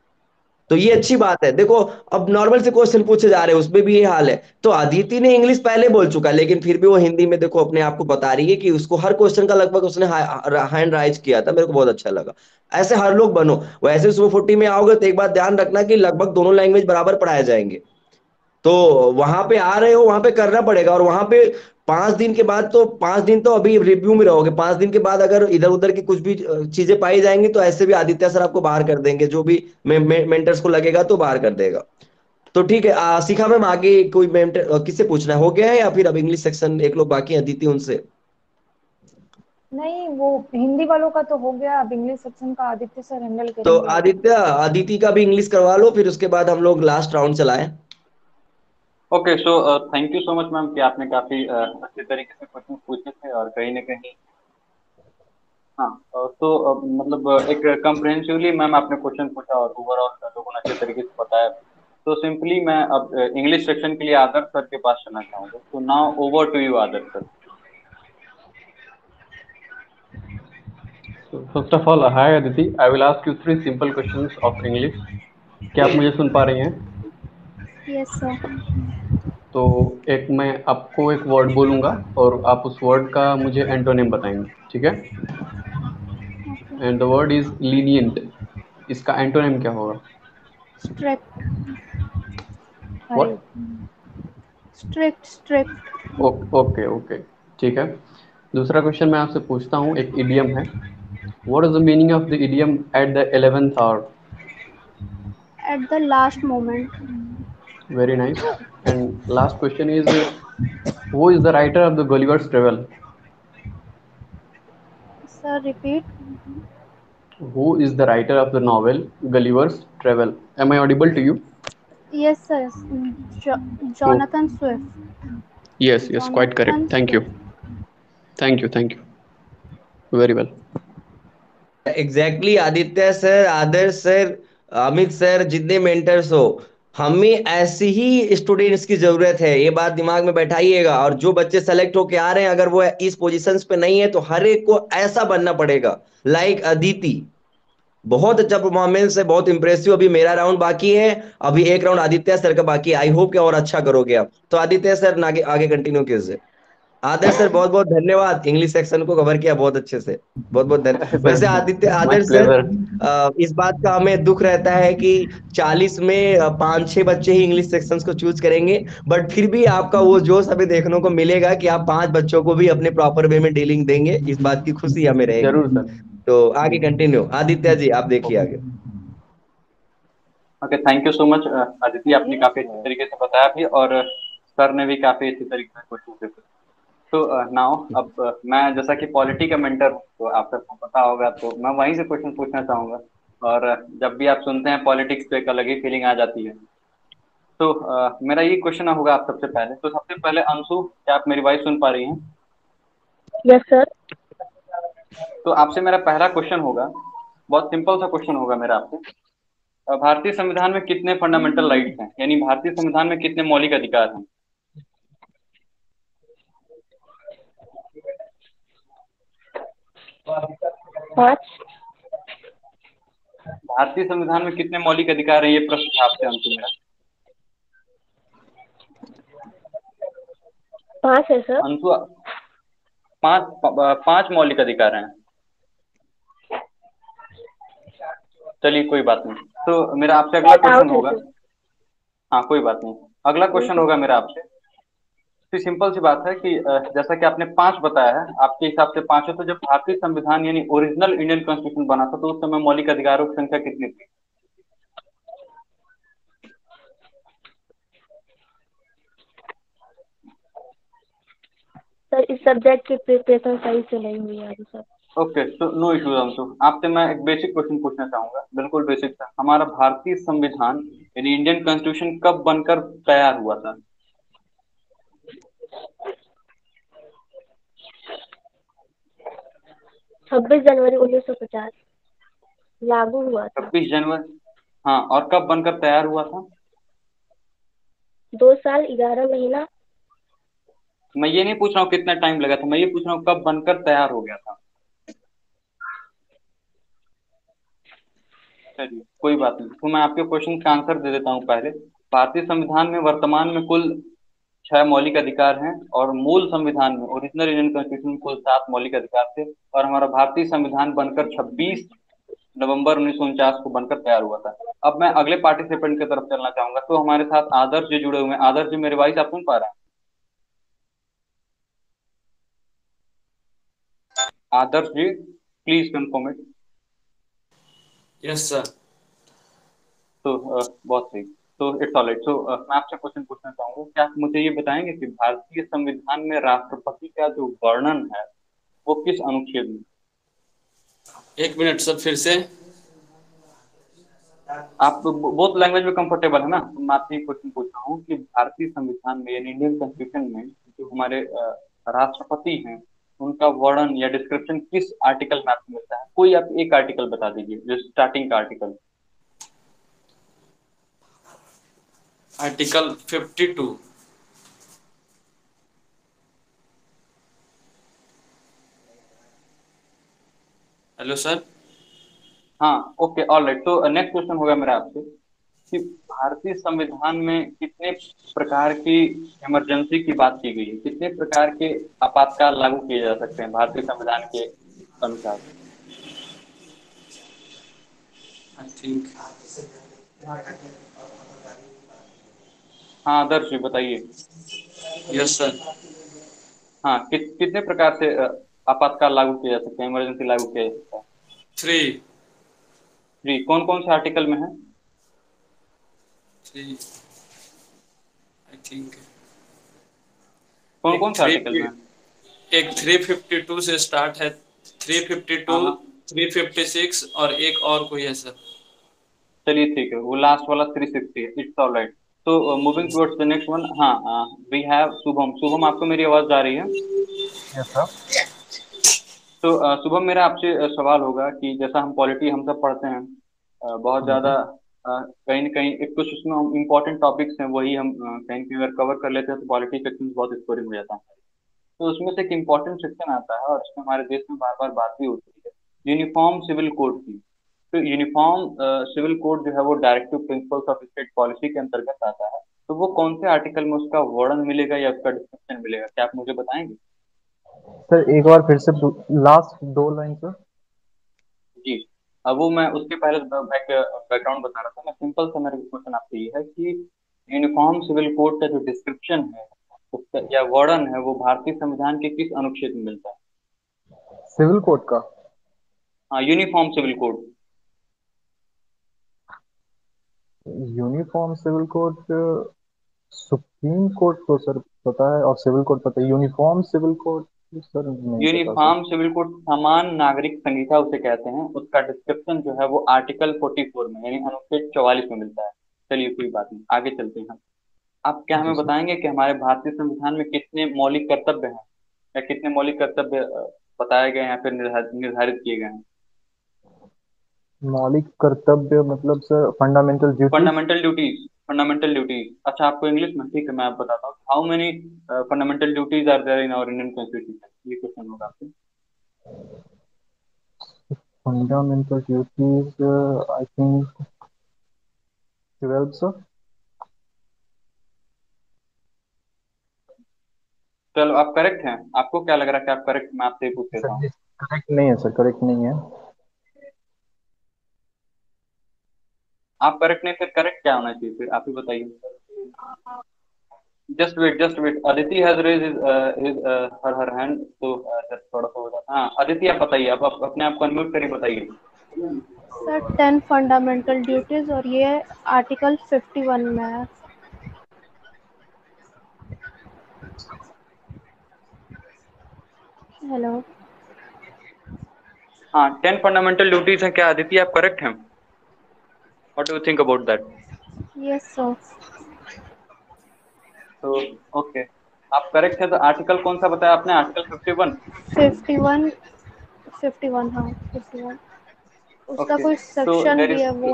तो ये अच्छी बात है। देखो, अब नॉर्मल से क्वेश्चन पूछे जा रहे हैं, उसमें भी ये हाल है। तो अदिति ने इंग्लिश पहले बोल चुका है, लेकिन फिर भी वो हिंदी में देखो अपने आप को बता रही है कि उसको हर क्वेश्चन का लगभग उसने हैंड राइज किया था। मेरे को बहुत अच्छा लगा। ऐसे हर लोग बनो। वैसे सुपर फोर्टी में आओगे तो एक बात ध्यान रखना कि लगभग दोनों लैंग्वेज बराबर पढ़ाए जाएंगे। तो वहां पे आ रहे हो, वहां पे करना पड़ेगा। और वहां पे पांच दिन के बाद, तो पांच दिन तो अभी रिव्यू में रहोगे, पांच दिन के बाद अगर इधर उधर की कुछ भी अ, चीजें पाई जाएंगी तो ऐसे भी आदित्य सर आपको बाहर कर देंगे, जो भी मे, मे, मेंटर्स को लगेगा तो बाहर कर देगा। तो ठीक है, आ, शिखा मैम आगे कोई मेंटर अ, किससे पूछना है, हो गया है या फिर अब इंग्लिश सेक्शन एक लोग बाकी हैं, अदिति उनसे? नहीं, वो हिंदी वालों का तो हो गया, अब इंग्लिश सेक्शन का आदित्य सर हैंडल तो करेंगे। आदित्य, अदिति का भी इंग्लिश करवा लो, फिर उसके बाद हम लोग लास्ट राउंड चलाएं। Okay so thank you so much ma'am कि आपने काफी uh, अच्छे तरीके से क्वेश्चन पूछे थे और कहीं ना कहीं हाँ अ, तो uh, मतलब uh, एक कम्प्रहेंसिवली मैम आपने क्वेश्चन पूछा और ओवरऑल लोगों ने अच्छे तरीके से बताया। तो सिंपली मैं अब इंग्लिश सेक्शन के लिए आदर्श सर के पास चलना चाहूंगा। तो now over to you Adarsh sir. So first of all, hi Aditi. I will ask you three simple questions of English. क्या आप मुझे सुन पा रही हैं? Yes sir. तो एक मैं आपको एक वर्ड बोलूंगा और आप उस वर्ड का मुझे एंटोनिम बताएंगे, ठीक है? And the word is lenient. इसका एंटोनिम क्या होगा? Strict. What? Strict strict. Okay okay, ठीक है। दूसरा क्वेश्चन मैं आपसे पूछता हूँ, एक इडियम है। What is the meaning of the idiom at the eleventh hour? At the last moment. Very nice. And last question is, uh, who is the writer of the Gulliver's Travel? Sir repeat. Who is the writer of the novel Gulliver's Travel? Am I audible to you? Yes sir, Oh, Jonathan Swift. yes, yes, quite Jonathan correct. Thank you. Swift. Thank you, thank you. Very well. Exactly exactly, Aditya sir, Adarsh sir, Amit sir, जितने mentors हो, हमें ऐसी ही students की जरूरत है। ये बात दिमाग में बैठाइएगा। और जो बच्चे सेलेक्ट होके आ रहे हैं, अगर वो इस पोजीशंस पे नहीं है तो हर एक को ऐसा बनना पड़ेगा, लाइक अदिति। बहुत अच्छा परफॉर्मेंस है, बहुत इंप्रेसिव। अभी मेरा राउंड बाकी है, अभी एक राउंड आदित्य सर का बाकी है। आई होप कि और अच्छा करोगे आप। तो आदित्य सर आगे आगे कंटिन्यू कीजिए। आदर्श सर बहुत बहुत धन्यवाद, इंग्लिश सेक्शन को कवर किया बहुत अच्छे से। बहुत बहुत धन्यवाद। वैसे Aditya, My Adarsh sir, pleasure. अ, इस बात का हमें दुख रहता है कि चालीस में अ, पांच छह बच्चे ही इंग्लिश सेक्शंस को चूज करेंगे, बट फिर भी आपका वो जोश हमें देखने को मिलेगा कि आप पांच बच्चों को भी अपने प्रॉपर वे में डीलिंग देंगे। इस बात की खुशी हमें रहेगी। जरूर सर। तो आगे कंटिन्यू, आदित्य जी आप देखिए आगे। Okay thank you so much Aditi, आपने काफी अच्छे तरीके से बताया भी और सर ने भी काफी अच्छे तरीके से क्वेश्चन पूछे। तो नाउ अब uh, मैं जैसा कि पॉलिटी का मेंटर हूँ तो आप सबको पता होगा, तो मैं वहीं से क्वेश्चन पूछना चाहूंगा। और uh, जब भी आप सुनते हैं पॉलिटिक्स तो एक अलग ही फीलिंग आ जाती है। तो uh, मेरा ये क्वेश्चन होगा आप सबसे पहले। तो सबसे पहले अंशु, क्या आप मेरी वॉइस सुन पा रही हैं? Yes sir. तो आपसे मेरा पहला क्वेश्चन होगा, बहुत सिंपल सा क्वेश्चन होगा मेरा आपसे। अ, भारतीय संविधान में कितने फंडामेंटल राइट्स हैं, यानी भारतीय संविधान में कितने मौलिक अधिकार हैं? पाँच। भारतीय संविधान में कितने मौलिक अधिकार हैं, ये प्रश्न था आपसे अंशु मेरा। पाँच है सर। अंशु, पांच पांच मौलिक अधिकार हैं। चलिए कोई बात नहीं। तो मेरा आपसे अगला क्वेश्चन डाउट है होगा। सर। हाँ कोई बात नहीं, अगला क्वेश्चन ठीक है। होगा मेरा आपसे। तो सिंपल सी बात है कि अ, जैसा कि आपने पांच बताया है, आपके हिसाब से पांच है, तो जब भारतीय संविधान यानी ओरिजिनल इंडियन कॉन्स्टिट्यूशन बना था तो उस समय मौलिक अधिकारों की संख्या कितनी थी? सर इस सब्जेक्ट की प्रिपरेशन सही से नहीं हुई है अभी सर। ओके, तो नो इशू अंशु। आपसे मैं एक बेसिक क्वेश्चन पूछना चाहूंगा, बिल्कुल बेसिक था। हमारा भारतीय संविधान यानी इंडियन कॉन्स्टिट्यूशन कब बनकर तैयार हुआ था? छब्बीस जनवरी उन्नीस सौ पचास लागू हुआ था। छब्बीस जनवरी। हाँ, और कब बनकर तैयार हुआ था? दो साल ग्यारह महीना। मैं ये नहीं पूछ रहा हूँ कितना टाइम लगा था, मैं ये पूछ रहा हूँ कब बनकर तैयार हो गया था। चलिए कोई बात नहीं, तो मैं आपके क्वेश्चन का आंसर दे देता हूँ पहले। भारतीय संविधान में वर्तमान में कुल छह मौलिक अधिकार हैं, और मूल संविधान में ओरिजिनल इंडियन कॉन्स्टिट्यूशन में कुल सात मौलिक अधिकार थे। और हमारा भारतीय संविधान बनकर छब्बीस नवंबर उन्नीस सौ उनचास को बनकर तैयार हुआ था। अब मैं अगले पार्टिसिपेंट की तरफ चलना चाहूंगा। तो हमारे साथ आदर्श जी जुड़े हुए हैं। आदर्श जी, मेरी वॉइस आप सुन पा रहे हैं? Adarsh ji, please confirm it. Yes sir. तो अ, बहुत सही। तो इट्स ऑलराइट। सो मैं आपसे क्वेश्चन पूछना चाहूंगा, क्या आप मुझे ये बताएंगे कि भारतीय संविधान में राष्ट्रपति का जो वर्णन है वो किस अनुच्छेद में? एक मिनट सर, फिर से। आप बोथ लैंग्वेज में कंफर्टेबल है ना? तो मैं आपसे क्वेश्चन पूछ रहा हूँ कि भारतीय संविधान में यानी इंडियन कॉन्स्टिट्यूशन में जो हमारे अ, राष्ट्रपति हैं उनका वर्णन या डिस्क्रिप्शन किस आर्टिकल में आपको मिलता है? कोई आप एक आर्टिकल बता दीजिए, जो स्टार्टिंग का article. Article fifty two. Hello sir. हाँ ओके, ऑलराइट। तो नेक्स्ट क्वेश्चन होगा मेरा आपसे कि भारतीय संविधान में कितने प्रकार की इमरजेंसी की बात की गई है, कितने प्रकार के आपातकाल लागू किए जा सकते हैं भारतीय संविधान के अनुसार? I think. हाँ आदर्श जी बताइए। Yes sir. हाँ, कि, कितने प्रकार से अ, आपातकाल लागू किए जा सकते हैं, इमरजेंसी लागू किया जा सकता है? थ्री। जी, कौन कौन से आर्टिकल में है? Three I think. कौन एक कौन से थ्री आर्टिकल में है? एक थ्री फिफ्टी टू से स्टार्ट है। थ्री फिफ्टी टू, हाँ हाँ, थ्री फिफ्टी सिक्स और एक और कोई है सर। चलिए ठीक है, वो लास्ट वाला थ्री सिक्सटी है। It's all right. तो moving towards the next one. हाँ, वी हैव शुभम। शुभम, आपको मेरी आवाज जा रही है? Yes sir. तो अ, शुभम, मेरा आपसे अ, सवाल होगा कि जैसा हम पॉलिटी हम सब पढ़ते हैं, अ, बहुत हाँ ज्यादा जी। अ, कहीं न कहीं एक कुछ उसमें इम्पोर्टेंट टॉपिक्स हैं, वही हम अ, कहीं न कहीं अगर कवर कर लेते हैं तो पॉलिटी सेक्शन बहुत स्कोरिंग हो जाता है। तो उसमें से एक इम्पोर्टेंट सेक्शन आता है और इसमें हमारे देश में बार बार बात भी होती है, यूनिफॉर्म सिविल कोड की। तो यूनिफॉर्म सिविल कोड जो है वो directive principles of state policy के अंतर्गत आता है। तो वो कौन से आर्टिकल में उसका वर्णन मिलेगा या उसका डिस्क्रिप्शन मिलेगा, क्या आप मुझे बताएंगे? सर एक बार फिर से लास्ट दो लाइन सर। जी। अब वो मैं उसके पहले बैक बैकग्राउंड बता रहा था। मैं सिंपल सा मेरा क्वेश्चन आपसे ये है कि यूनिफॉर्म सिविल कोड का जो डिस्क्रिप्शन है उसका या वर्णन है वो भारतीय संविधान के किस अनुच्छेद में मिलता है? सिविल कोड का। हाँ, uniform civil code. Uniform civil code supreme court को सर पता है, और सिविल कोड पता है। यूनिफॉर्म सिविल कोड सर नहीं पता सर। यूनिफॉर्म सिविल कोड समान नागरिक संहिता उसे कहते हैं। उसका डिस्क्रिप्शन जो है वो आर्टिकल फोर्टी फोर में यानी अनुच्छेद चौवालीस में मिलता है। चलिए कोई बात नहीं, आगे चलते हैं हम। आप क्या जी हमें सर। बताएंगे कि हमारे भारतीय संविधान में कितने मौलिक कर्तव्य हैं या कितने मौलिक कर्तव्य बताए गए हैं या फिर निर्धारित निर्धारित किए गए हैं? मौलिक कर्तव्य मतलब sir fundamental duties. Fundamental duties, fundamental duties. अच्छा, आपको इंग्लिश में, ठीक है मैं आप बताता हूँ। How many fundamental duties are there in our Indian constitution, ये क्वेश्चन होगा आपसे। Fundamental duties I think twelve sir. चलो आप करेक्ट हैं, आपको क्या लग रहा है कि आप करेक्ट? मैं आपसे ही पूछ लेता हूँ। सर करेक्ट नहीं है सर, करेक्ट नहीं है। आप करेक्ट नहीं, फिर करेक्ट क्या होना चाहिए, फिर आप ही बताइए। Just wait just wait, Aditi has raise his her her hand, तो जस्ट थोड़ा सा हो जाता। हाँ अदिति आप बताइए, आप, आप अपने आप को अनम्यूट करिए, बताइए। सर टेन फंडामेंटल ड्यूटीज और ये आर्टिकल फिफ्टी वन में है। हेलो। हाँ टेन फंडामेंटल ड्यूटीज हैं, क्या अदिति आप करेक्ट हैं? What do you think about that? Yes sir. तो ओके, आप करेक्ट है। तो आर्टिकल कौन सा बताया आपने? Article fifty one. Fifty one, fifty one, हाँ फिफ्टी वन। उसका ओके, कोई तो सेक्शन देयर भी इज, है वो।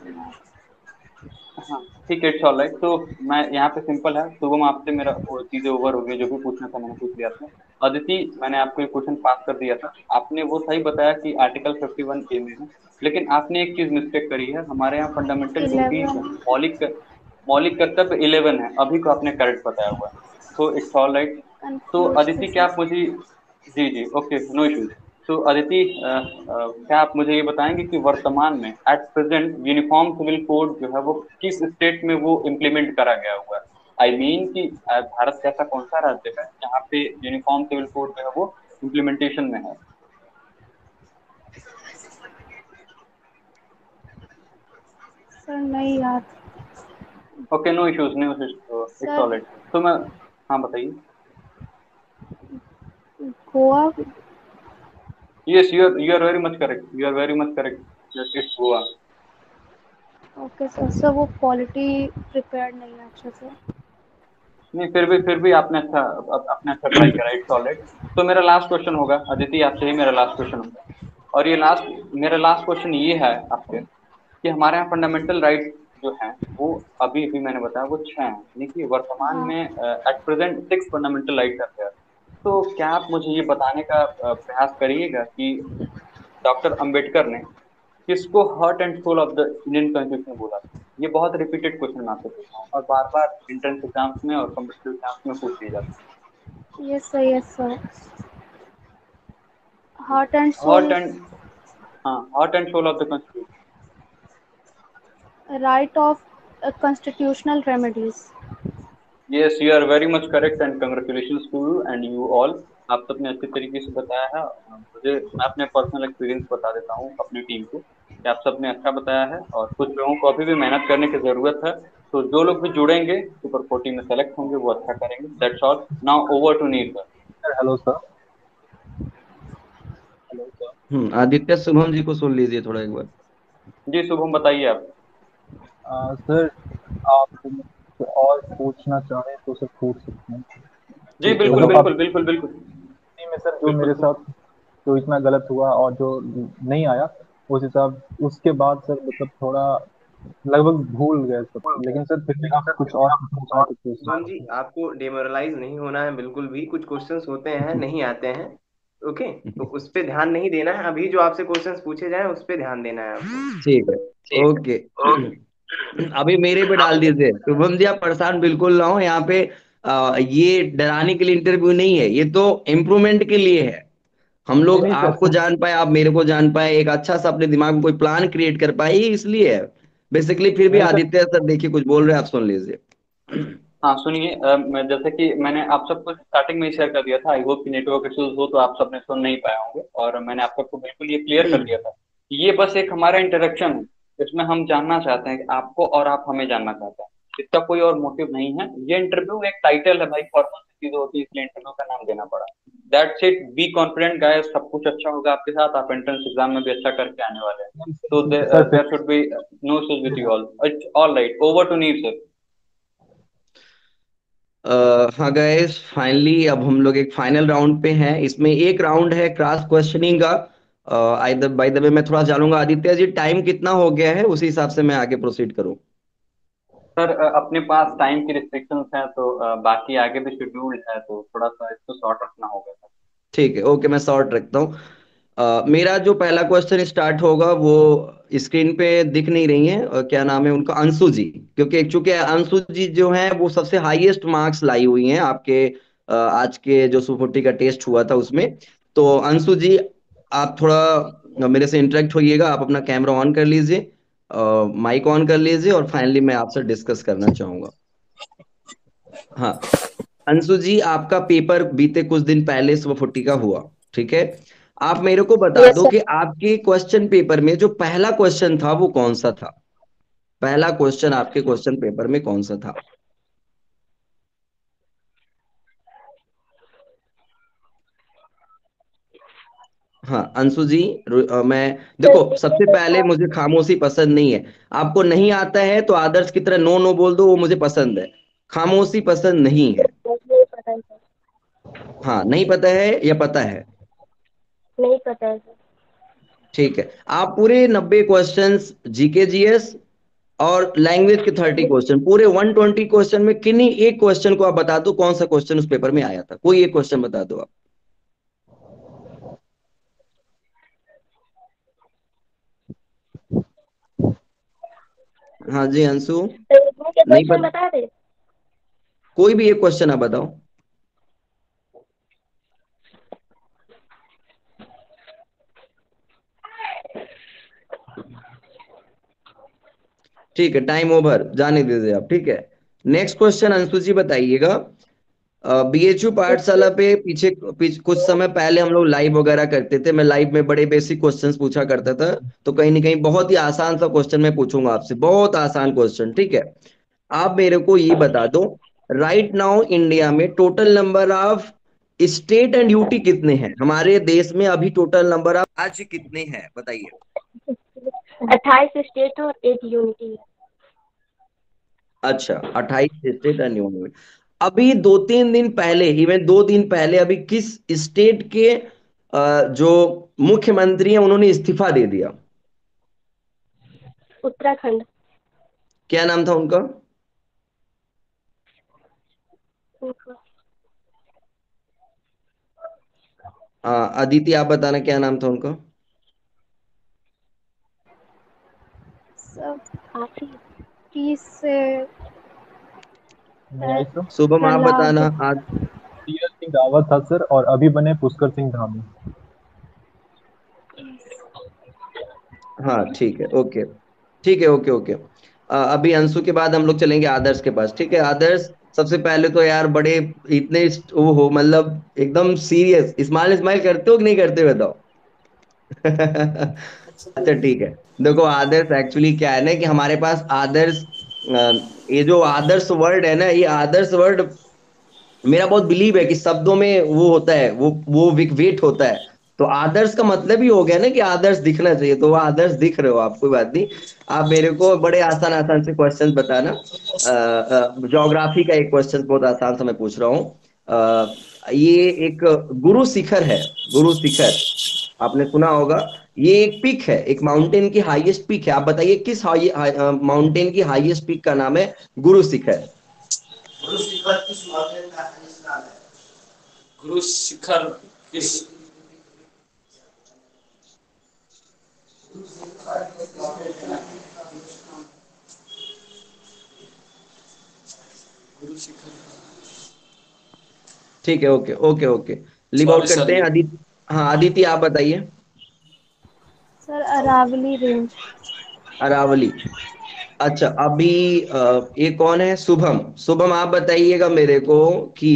हाँ ठीक है, इट्स ऑल राइट। तो मैं यहाँ पे सिंपल है, शुभम आपसे मेरा वो चीजें ओवर हो गई, जो भी पूछना था मैंने पूछ लिया था। अदिति मैंने आपको एक क्वेश्चन पास कर दिया था, आपने वो सही बताया कि आर्टिकल फिफ्टी वन ए में है, लेकिन आपने एक चीज मिस्टेक करी है। हमारे यहाँ फंडामेंटल ड्यूटीज इलेवन। मौलिक मौलिक कर्तव्य इलेवन है, अभी को आपने करेक्ट बताया हुआ है। तो इट्स ऑल राइट। तो कंफ्यूज थे अदिति क्या सर। आप मुझे, जी जी ओके नो इश्यूज। तो अदिति अ, अ, क्या आप मुझे ये बताएंगे कि वर्तमान में at present uniform civil code जो है वो किस स्टेट में वो इम्प्लीमेंट करा गया हुआ है? आई I मीन mean कि अ, भारत का ऐसा कौन सा राज्य है जहाँ पे यूनिफॉर्म सिविल कोड जो है वो इम्प्लीमेंटेशन में है? सर नहीं याद। Okay no issues, no issues, it's sir all right. तो मैं, हाँ बताइए। Goa. Yes, you are you are very much correct, you are very much correct, yes it's Goa. Okay sir. Sir वो क्वालिटी प्रिपेयर्ड नहीं है अच्छे से। नहीं फिर भी फिर भी आपने अच्छा अप- आपने अच्छा ट्राई करा, इट्स ऑल राइट। तो मेरा लास्ट क्वेश्चन होगा अदिति, आपसे ही मेरा लास्ट क्वेश्चन होगा, और ये लास्ट, मेरा लास्ट क्वेश्चन ये है आपसे कि हमारे यहाँ फंडामेंटल राइट जो हैं वो अभी अभी मैंने बताया वो छह हैं। देखिए वर्तमान हाँ। में at present six fundamental right है। तो क्या आप मुझे ये बताने का अ, प्रयास करिएगा कि डॉक्टर अंबेडकर ने किसको heart and soul of the Indian constitution बोला था? ये बहुत रिपीटेड क्वेश्चन मैं आपसे पूछा हूँ और बार बार एंट्रेंस एग्जाम्स में और कॉम्पिटिटिव एग्जाम्स में पूछ लिया जाता yes sir, yes sir. Heart and है। Heart soul. एंड, हाँ heart and soul of the constitution. Right of constitutional remedies. Yes you are very much correct and congratulations to you and you all. आप सबने अच्छे तरीके से बताया है। अ, मुझे, मैं अपने पर्सनल एक्सपीरियंस बता देता हूँ अपनी टीम को कि आप सबने अच्छा बताया है, और कुछ लोगों को अभी भी मेहनत करने की जरूरत है। तो जो लोग भी जुड़ेंगे सुपर फोर्टी में सेलेक्ट होंगे वो अच्छा करेंगे। That's all, now over to Neer sir. Sir hello sir. Hello sir. Hmm Aditya Shubham ji को सुन लीजिए थोड़ा एक बार। जी शुभम बताइए आप। आ, सर आप मुझसे और पूछना चाहें तो सर पूछ सकते हैं जी कि बिल्कुल मतलब आप बिल्कुल बिल्कुल बिल्कुल में सर जो मेरे बिल्कुल। साथ जो इतना गलत हुआ और जो नहीं आया उस हिसाब उसके बाद सर मतलब थोड़ा लगभग भूल गए सब, लेकिन सर फिर भी आप कुछ और पूछना चाहें तो पूछ शुभम सकते जी, आपको डिमोरलाइज नहीं होना है बिल्कुल भी। कुछ क्वेश्चंस होते हैं नहीं आते हैं, ओके, तो उस पे ध्यान नहीं देना है। अभी जो आपसे क्वेश्चंस पूछे जाएं उस पे ध्यान देना है आपको। ठीक है। ओके। अभी मेरे पे डाल दीजिए शुभम जी, आप परेशान बिल्कुल ना हो। यहाँ पे आ, ये डराने के लिए इंटरव्यू नहीं है, ये तो इम्प्रूवमेंट के लिए है। हम नहीं लोग नहीं आपको सर। जान पाए, आप मेरे को जान पाए, एक अच्छा सा अपने दिमाग में कोई प्लान क्रिएट कर पाए, ये इसलिए है बेसिकली। फिर भी नहीं सर। आदित्य सर देखिए कुछ बोल रहे हैं, आप सुन लीजिए। हाँ सुनिए, अ, मैं जैसे कि मैंने आप सबको स्टार्टिंग में ही शेयर कर दिया था, आई होप कि नेटवर्क इश्यूज हो तो आप सबने सुन नहीं पाए होंगे, और मैंने आप सबको बिल्कुल ये क्लियर कर दिया था। ये बस एक हमारा इंटरेक्शन है, इसमें हम जानना चाहते हैं कि आपको और आप हमें जानना चाहते हैं, इसका कोई और मोटिव नहीं है। ये इंटरव्यू एक टाइटल है भाई, फॉर्मल सी चीजें होती है, इसलिए इंटरव्यू का नाम देना पड़ा। That's it, be confident guys, सब कुछ अच्छा होगा आपके साथ, आप एंट्रेंस एग्जाम में भी अच्छा करके आने वाले हैं। तो सर फिर there should be no issues with you all. All right, over to Neer sir. अ, हाँ गाइस, फाइनली अब हम लोग एक फाइनल राउंड पे हैं। इसमें एक राउंड है क्रॉस क्वेश्चनिंग का। I the by the way मैं थोड़ा जानूंगा आदित्य जी, टाइम कितना हो गया है, उसी हिसाब से मैं आगे प्रोसीड करूँ। सर अ, अपने पास टाइम की रिस्ट्रिक्शंस हैं, तो अ, बाकी आगे भी शेड्यूल्ड है, तो थोड़ा सा इसको शॉर्ट रखना होगा सर। ठीक है, ओके, मैं शॉर्ट रखता हूँ। अ, मेरा जो पहला क्वेश्चन स्टार्ट होगा वो स्क्रीन पे दिख नहीं रही है, अ, क्या नाम है उनका, अंशु जी। क्योंकि चूंकि अंशु जी जो है वो सबसे हाईएस्ट मार्क्स लाई हुई हैं आपके अ, आज के जो सुपुट्टी का टेस्ट हुआ था उसमें। तो अंशु जी, आप थोड़ा मेरे से इंटरेक्ट होइएगा, आप अपना कैमरा ऑन कर लीजिए, माइक ऑन कर लीजिए, और फाइनली मैं आपसे डिस्कस करना चाहूंगा। हाँ, अंशु जी, आपका पेपर बीते कुछ दिन पहले सुबह फुट्टी का हुआ, ठीक है। आप मेरे को बता यस दो सर। कि आपके क्वेश्चन पेपर में जो पहला क्वेश्चन था वो कौन सा था। पहला क्वेश्चन आपके क्वेश्चन पेपर में कौन सा था। हाँ अंशु जी, रु- अ, मैं सर देखो, जीके सबसे में पहले था। मुझे खामोशी पसंद नहीं है। आपको नहीं आता है तो आदर्श की तरह नो नो बोल दो, वो मुझे पसंद है। खामोशी पसंद नहीं है। नहीं पता है सर। हाँ, नहीं पता है या पता है। नहीं पता है सर। ठीक है, आप पूरे नब्बे क्वेश्चंस जीके जीएस और लैंग्वेज के थर्टी क्वेश्चन, पूरे वन ट्वेंटी क्वेश्चन में किन्हीं एक क्वेश्चन को आप बता दो कौन सा क्वेश्चन उस पेपर में आया था। कोई एक क्वेश्चन बता दो आप। हाँ जी अंशु। सर इसमें के नहीं क्वेश्चन पता, बता दे। कोई भी एक क्वेश्चन आप बताओ। ठीक है, टाइम ओवर, जाने दीजिए आप, ठीक है। नेक्स्ट क्वेश्चन अंशु जी बताइएगा। बीएचयू पाठशाला पे पीछे, पीछे कुछ समय पहले हम लोग लाइव वगैरह करते थे, मैं लाइव में बड़े बेसिक क्वेश्चंस पूछा करता था। तो कहीं ना कहीं बहुत ही आसान सा क्वेश्चन मैं पूछूंगा आपसे, बहुत आसान क्वेश्चन, ठीक है। आप मेरे को ये बता दो, राइट नाउ इंडिया में total number of state and UT कितने हैं। हमारे देश में अभी टोटल नंबर ऑफ आज कितने हैं बताइए। अट्ठाईस स्टेट और एक यूनिटी है। अच्छा, अट्ठाईस स्टेट एंड यूनियन। अभी दो तीन दिन पहले, इवन दो दिन पहले, अभी किस स्टेट के अ, जो मुख्यमंत्री हैं उन्होंने इस्तीफा दे दिया। उत्तराखंड। क्या नाम था उनका। उनका अ, अदिति, आप बताना क्या नाम था उनका। सब आप ही। तीस से मैं आई सर। शुभम आप प्रहलाद। बताना आज। तीरथ सिंह रावत था सर, और अभी बने पुष्कर सिंह धामी। हाँ ठीक है, ओके, ठीक है, ओके ओके। अ, अभी अंशु के बाद हम लोग चलेंगे आदर्श के पास, ठीक है। आदर्श, सबसे पहले तो यार बड़े इतने वो हो, मतलब एकदम सीरियस, स्माइल स्माइल करते हो कि नहीं करते हो, बताओ। अच्छा ठीक है। देखो आदर्श, एक्चुअली क्या है ना कि हमारे पास आदर्श, अ, ये जो आदर्श वर्ड है ना, ये आदर्श वर्ड मेरा बहुत बिलीव है कि शब्दों में वो होता है, वो वो वेट होता है। तो आदर्श का मतलब ही हो गया ना कि आदर्श दिखना चाहिए, तो वो आदर्श दिख रहे हो आप, कोई बात नहीं। आप मेरे को बड़े आसान आसान से क्वेश्चन बताना। ज्योग्राफी का एक क्वेश्चन बहुत आसान सा मैं पूछ रहा हूँ। अ, ये एक गुरु शिखर है, गुरु शिखर, आपने सुना होगा। ये एक पीक है, एक माउंटेन की हाईएस्ट पीक है। आप बताइए किस हाई माउंटेन की हाईएस्ट पीक का नाम है गुरु शिखर। गुरु शिखर किस माउंटेन का हाईएस्ट नाम है। गुरु शिखर किस गुरु शिखर। ठीक है, okay okay okay, live sorry out sir करते हैं ये आदित्य। हाँ आदित्य, आप बताइए। Sir Aravalli range. अरावली। अच्छा, अभी अ, ये कौन है, शुभम। शुभम आप बताइएगा मेरे को कि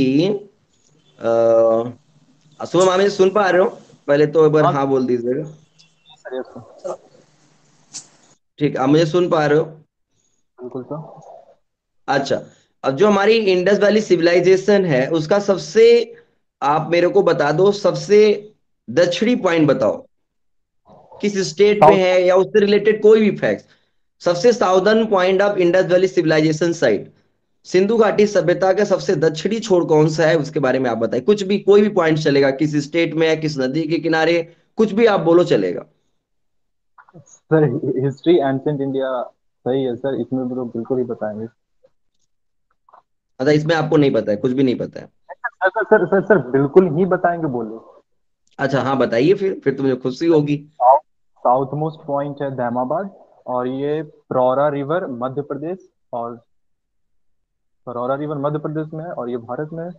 अ, शुभम, आप मुझे सुन पा रहे हो। पहले तो एक बार हाँ हाँ बोल दीजिएगा। Sir, yes sir. ठीक, आप मुझे सुन पा रहे हो। बिल्कुल सर। अच्छा, अब जो हमारी इंडस वैली सिविलाइजेशन है उसका सबसे, आप मेरे को बता दो सबसे दक्षिणी पॉइंट बताओ, किस स्टेट में साउथ। है, या उससे रिलेटेड कोई भी फैक्ट। सबसे southern point of Indus valley civilization site, Sindhu घाटी सभ्यता का सबसे दक्षिणी छोर कौन सा है, उसके बारे में आप बताइए। कुछ भी, कोई भी पॉइंट चलेगा, किस स्टेट में है, किस नदी के किनारे, कुछ भी आप बोलो चलेगा। सर हिस्ट्री एंशिएंट इंडिया सही है सर, इसमें तो बिल्कुल ही बताएंगे। अच्छा, इसमें आपको नहीं पता है, कुछ भी नहीं पता है। Sir sir sir sir sir बिल्कुल ही बताएंगे बोले। अच्छा हाँ, बताइए फिर फिर तो मुझे खुशी होगी। साउथ साउथ मोस्ट पॉइंट है दामाबाद, और ये प्रौरा रिवर मध्य प्रदेश, और प्रौरा रिवर मध्य प्रदेश में है, और ये भारत में है।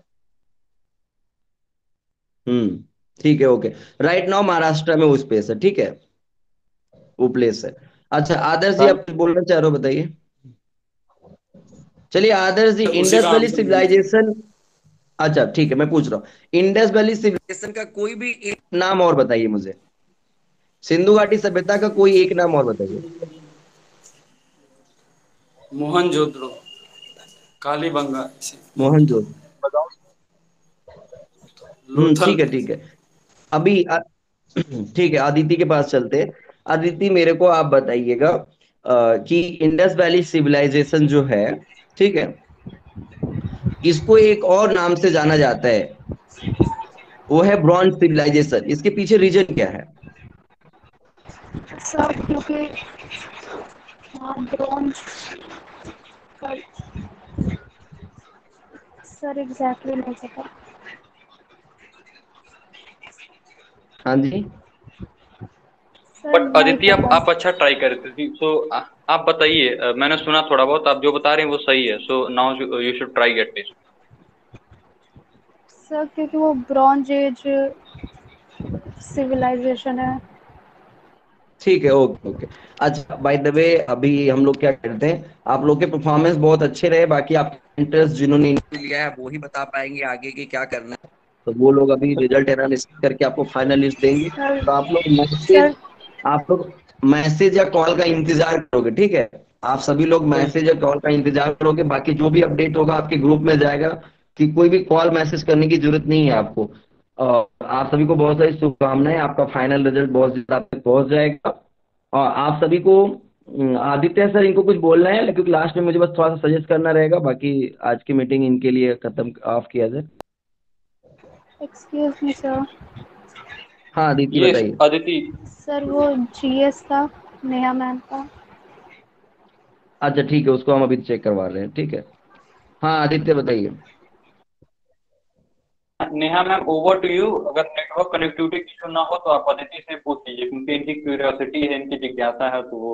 हम्म, ठीक है, ओके। राइट नाउ महाराष्ट्र में वो स्पेस है, ठीक है, वो प्लेस है। अच्छा आदर्श जी, सर आप कुछ बोलना चाह रहे हो, बताइए। चलिए आदर्श जी, उसी इंडस का वैली आंसर देना था। सिविलाइजेशन। अच्छा ठीक है, मैं पूछ रहा हूँ, इंडस वैली सिविलाइजेशन का कोई भी एक नाम और बताइए मुझे। सिंधु घाटी सभ्यता का कोई एक नाम और बताइए। मोहनजोदड़ो, कालीबंगा, मोहनजोदड़ो। बताओ। हम्म, लोथल। ठीक है ठीक है। अभी अ- ठीक है, अदिति के पास चलते हैं। अदिति, मेरे को आप बताइएगा अ, कि इंडस वैली सिविलाइजेशन जो है, ठीक है, इसको एक और नाम से जाना जाता है, वो है ब्रॉन्ज सिविलाइजेशन। इसके पीछे रीजन क्या है? सर क्योंकि ब्रॉन्ज, सर एग्जैक्टली नहीं पता। हाँ जी। सर बट नहीं अदिति, आप पता। आप अच्छा ट्राई कर रही थी, सो आप बताइए। अ, मैंने सुना थोड़ा बहुत, आप जो बता रहे हैं वो सही है, so now you should try get this. Sir क्योंकि वो ब्रॉन्ज एज सिविलाइजेशन है। ठीक है, ओके ओके। अच्छा बाय द वे, अभी हम लोग क्या करते हैं, आप लोग के परफॉर्मेंस बहुत अच्छे रहे, बाकी आपके इंटरेस्ट जिन्होंने इंटरव्यू लिया है वो ही बता पाएंगे आगे के क्या करना है। तो वो लोग अभी रिजल्ट एनालिसिस करके आपको फाइनल लिस्ट देंगे, सर तो आप लोग मैसेज सर आप लोग मैसेज या कॉल का इंतजार करोगे, ठीक है। आप सभी लोग मैसेज या कॉल का इंतजार करोगे, बाकी जो भी अपडेट होगा आपके ग्रुप में जाएगा, कि कोई भी कॉल मैसेज करने की जरूरत नहीं है आपको। और आप सभी को बहुत सारी शुभकामनाएं, आपका फाइनल रिजल्ट बहुत जल्द आप तक पहुंच जाएगा। और आप सभी को अम, आदित्य सर, इनको कुछ बोलना है, क्योंकि लास्ट में मुझे बस थोड़ा सा सजेस्ट करना रहेगा, बाकी आज की मीटिंग इनके लिए खत्म ऑफ किया जाए। Excuse me sir. हाँ आदित्य ये बताइए। अदिति, सर वो जीएस था, नेहा मैम का। अच्छा ठीक है, उसको हम अभी चेक करवा रहे हैं, ठीक है। हाँ आदित्य बताइए। Neha ma'am, over to you. अगर नेटवर्क कनेक्टिविटी इशू ना हो तो आप अदिति से पूछ लीजिए, क्योंकि इनकी क्यूरियोसिटी है, इनकी जिज्ञासा है, तो वो।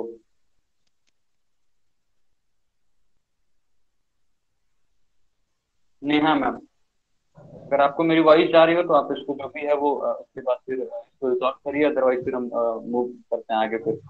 नेहा मैम, अगर आपको मेरी वॉइस जा रही हो तो आप इसको जो भी है वो अ, उसके बाद फिर अ, इसको रिजॉल्व करिए, अदरवाइज फिर हम मूव करते हैं आगे फिर।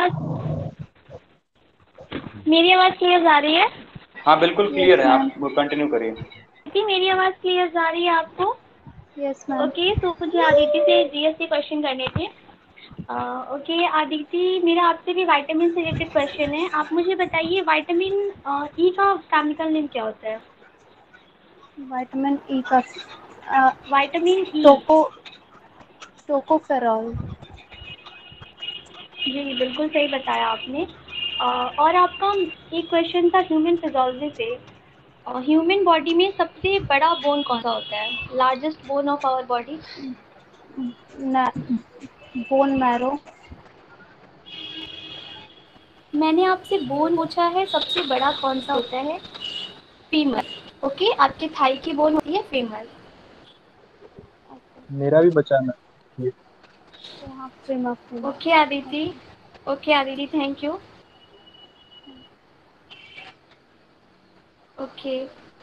मेरी आवाज़ क्लियर जा रही है? हाँ बिल्कुल क्लियर यस है, मैम। आप कंटिन्यू करिए। जी, मेरी आवाज़ क्लियर जा रही है आपको? Yes ma'am. ओके, तो मुझे आदिति से जीएस के क्वेश्चन करने थे। ओके आदिति, मेरा आपसे भी विटामिन से रिलेटेड क्वेश्चन है। आप मुझे बताइए विटामिन ई का केमिकल नेम क्या होता है? विटामिन ई का विटामिन ई। टोको टोकोफेरॉल। जी बिल्कुल सही बताया आपने। अ, और आपका एक क्वेश्चन था ह्यूमन फिजियोलॉजी से। ह्यूमन बॉडी में सबसे बड़ा बोन कौन सा होता है? Largest bone of our body? Bone marrow. मैंने आपसे बोन पूछा है सबसे बड़ा कौन सा होता है? फीमर। ओके, आपके थाई की बोन होती है फीमर। मेरा भी बचा ना ये। हाँ प्रीमक्टल। Okay Aditi. Okay Aditi, thank you. Okay,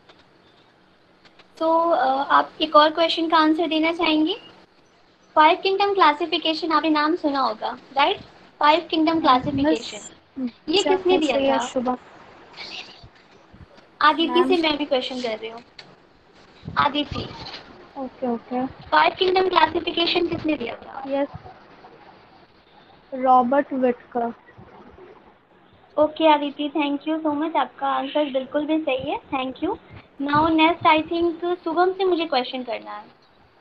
तो आप एक और क्वेश्चन का आंसर देना चाहेंगी? फाइव किंगडम क्लासिफिकेशन आपने नाम सुना होगा, राइट? फाइव किंगडम मिस क्लासिफिकेशन ये किसने चाकू दिया से या था? शुभम आदिति मैम। से मैं भी क्वेश्चन कर रही हूँ। Aditi, okay okay. Five kingdom classification किसने दिया था? Yes, Robert Whittaker. Okay Aditi, thank you so much, आपका आंसर बिल्कुल भी सही है, thank you. Now next I think Shubham से मुझे क्वेश्चन करना है।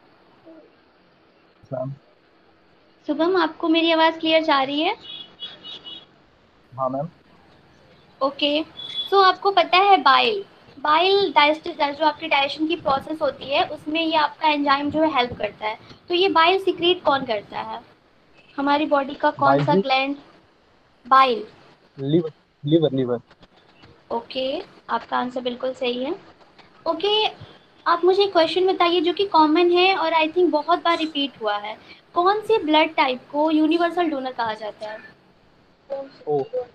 मैम। शुभम, आपको मेरी आवाज़ क्लियर जा रही है? हाँ मैम। ओके, सो आपको पता है बाइल, बाइल डाइजेस्ट जो आपकी डाइजेशन की प्रोसेस होती है उसमें ये आपका एंजाइम जो है हेल्प करता है। तो ये बाइल सीक्रेट कौन करता है? हमारी बॉडी का कौन बाइल सा जी, gland? Bile. Liver liver liver. Okay, आपका आंसर बिल्कुल सही है। ओके, आप मुझे क्वेश्चन बताइए जो कि कॉमन है और आई थिंक बहुत बार रिपीट हुआ है। कौन से ब्लड टाइप को यूनिवर्सल डोनर कहा जाता है? O,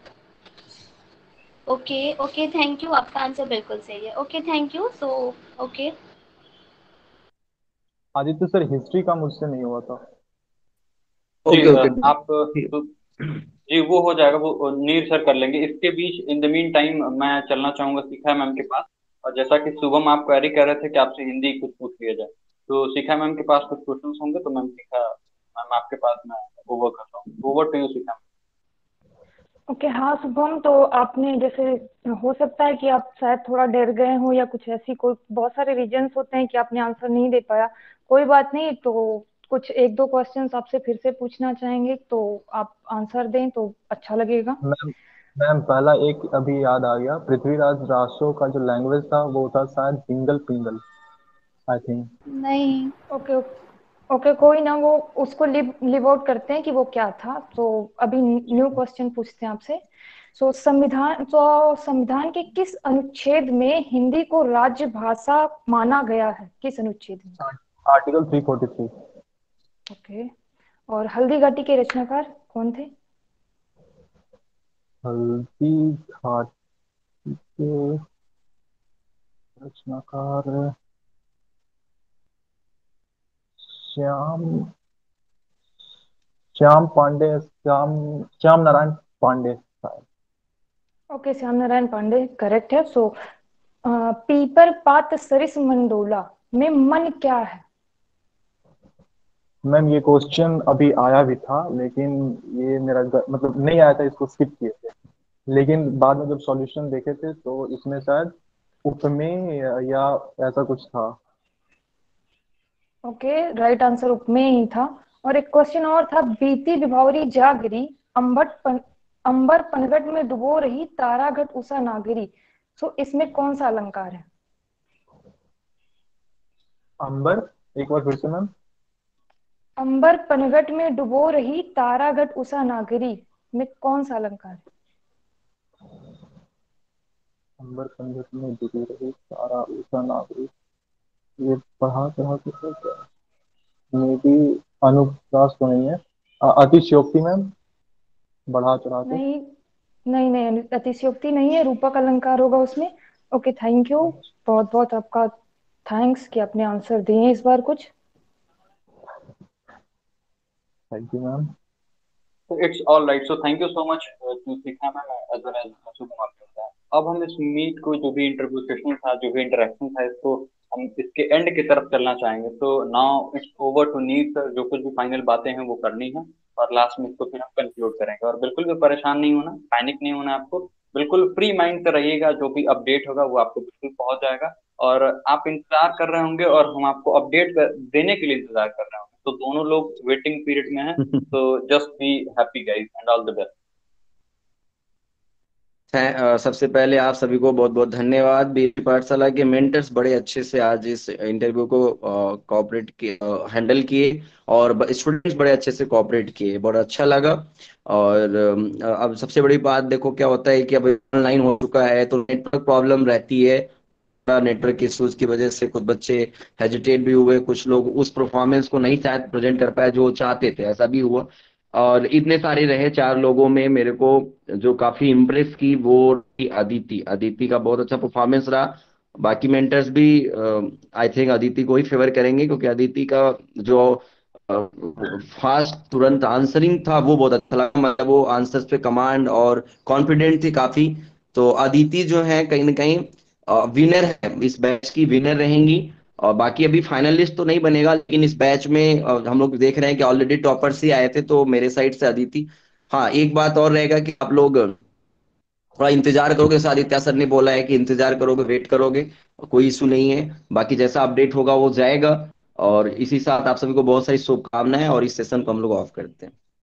okay okay, thank you, आपका आंसर बिल्कुल सही है। Okay, thank you. So okay, Aditya sir history का मुझसे नहीं हुआ था। जी ओके अ, ओके। आप तो जी वो हो जाएगा, वो नीर सर कर लेंगे। इसके बीच इन द मीन टाइम मैं चलना चाहूंगा शिखा मैम के पास। और जैसा कि शुभम आप क्वेरी कर रहे थे कि आपसे हिंदी कुछ पूछ लिया जाए, तो शिखा मैम के पास कुछ क्वेश्चन होंगे, तो मैम शिखा मैम आपके पास मैं ओवर करता हूँ। Over to you Shikha. Okay, हाँ शुभम, तो आपने जैसे, हो सकता है कि आप शायद थोड़ा डर गए हो या कुछ ऐसी कोई बहुत सारे रीजंस होते हैं कि आपने आंसर नहीं दे पाया। कोई बात नहीं, तो कुछ एक दो क्वेश्चंस आपसे फिर से पूछना चाहेंगे तो आप आंसर दें तो अच्छा लगेगा। मैम मैम पहला एक अभी याद आ गया, पृथ्वीराज रासो का जो लैंग्वेज था वो था शायद पिंगल पिंगल, आई थिंक। नहीं। ओके ओके, कोई ना, वो उसको लिव लिव आउट करते हैं कि वो क्या था। तो अभी न्यू क्वेश्चन पूछते हैं आपसे। सो संविधान तो संविधान के किस अनुच्छेद में हिंदी को राज्य भाषा माना गया है? किस अनुच्छेद में? Article three forty three. Okay, Haldi Ghati घाटी के रचनाकार कौन थे? हल्दी घाटी के रचनाकार श्याम श्याम पांडे, श्याम श्याम नारायण पांडे शायद। ओके, श्याम नारायण पांडे करेक्ट है। सो पीपर पात सरिस मंडोला में मन क्या है? मैम ये क्वेश्चन अभी आया भी था, लेकिन ये मेरा ग- मतलब नहीं आया था, इसको स्किप किए थे। लेकिन बाद में जब सॉल्यूशन देखे थे तो इसमें शायद उपमेय या, या ऐसा कुछ था। ओके, राइट आंसर उपमेय ही था। और एक क्वेश्चन और था, बीती विभावरी जागरी, अंबट पन, अंबर पनघट में डुबो रही, तारागढ़ उषा नागरी। सो इसमें कौन सा अलंकार है? अंबर, एक बार फिर से मैम। अंबर पनघट में डुबो रही, तारागढ़ उषा नागरी में कौन सा अलंकार है? अंबर पंडित में डूबी रही सारा उषा नागरी, ये पढ़ा पढ़ा के मे बी अनुप्रास तो नहीं है। अ- अतिशयोक्ति मैम, बढ़ा चढ़ा के। नहीं नहीं नहीं, अतिशयोक्ति नहीं है, रूपक अलंकार होगा उसमें। ओके, थैंक यू, बहुत बहुत आपका थैंक्स कि आपने आंसर दिए इस बार कुछ। Thank you ma'am. तो it's all right, so thank you so much to Shikha ma'am as well as Shubham आपके। अब हम इस मीट को, जो भी इंटरव्यू सेशन था, जो भी इंटरेक्शन था, इसको हम इसके एंड की तरफ चलना चाहेंगे। तो नाउ इट्स ओवर टू नीड सर, जो कुछ भी फाइनल बातें हैं वो करनी है, और लास्ट में इसको फिर हम कंक्लूड करेंगे। और बिल्कुल भी परेशान नहीं होना, पैनिक नहीं होना आपको, बिल्कुल फ्री माइंड से रहिएगा। जो भी अपडेट होगा वो आपको बिल्कुल पहुंच जाएगा, और आप इंतजार कर रहे होंगे और हम आपको अपडेट देने के लिए इंतजार कर रहे होंगे। तो दोनों लोग वेटिंग पीरियड में हैं, तो just be happy guys and all the best. थैं- अ, सबसे पहले आप सभी को बहुत बहुत धन्यवाद। बीएससी पाठशाला के मेंटर्स बड़े अच्छे से आज इस इंटरव्यू को कोऑपरेट किए, हैंडल किए, और स्टूडेंट्स बड़े अच्छे से कोऑपरेट किए, बहुत अच्छा लगा। और अम, अब सबसे बड़ी बात देखो क्या होता है कि अब ऑनलाइन हो चुका है तो नेटवर्क प्रॉब्लम रहती है। नेटवर्क इश्यूज की वजह से कुछ बच्चे हेजिटेट भी हुए, कुछ लोग उस परफॉर्मेंस को नहीं शायद प्रेजेंट कर पाए जो चाहते थे, ऐसा भी हुआ। और इतने सारे रहे चार लोगों में, मेरे को जो काफी इम्प्रेस की वो थी अदिति। अदिति का बहुत अच्छा परफॉर्मेंस रहा। बाकी मेंटर्स भी आई थिंक अदिति को ही फेवर करेंगे, क्योंकि अदिति का जो फास्ट तुरंत आंसरिंग था वो बहुत अच्छा लगा, मतलब वो आंसर्स पे कमांड और कॉन्फिडेंट थी काफी। तो अदिति जो है कहीं ना कहीं विनर है, इस बैच की विनर रहेंगी। और बाकी अभी फाइनलिस्ट तो नहीं बनेगा, लेकिन इस बैच में अ, हम लोग देख रहे हैं कि ऑलरेडी टॉपर्स ही आए थे, तो मेरे साइड से अदिति। हाँ, एक बात और रहेगा कि आप लोग थोड़ा इंतजार करोगे, जैसा आदित्य सर ने बोला है कि इंतजार करोगे, वेट करोगे, कोई इशू नहीं है। बाकी जैसा अपडेट होगा वो जाएगा। और इसी साथ आप सभी को बहुत सारी शुभकामनाएं, और इस सेशन को हम लोग ऑफ करते हैं।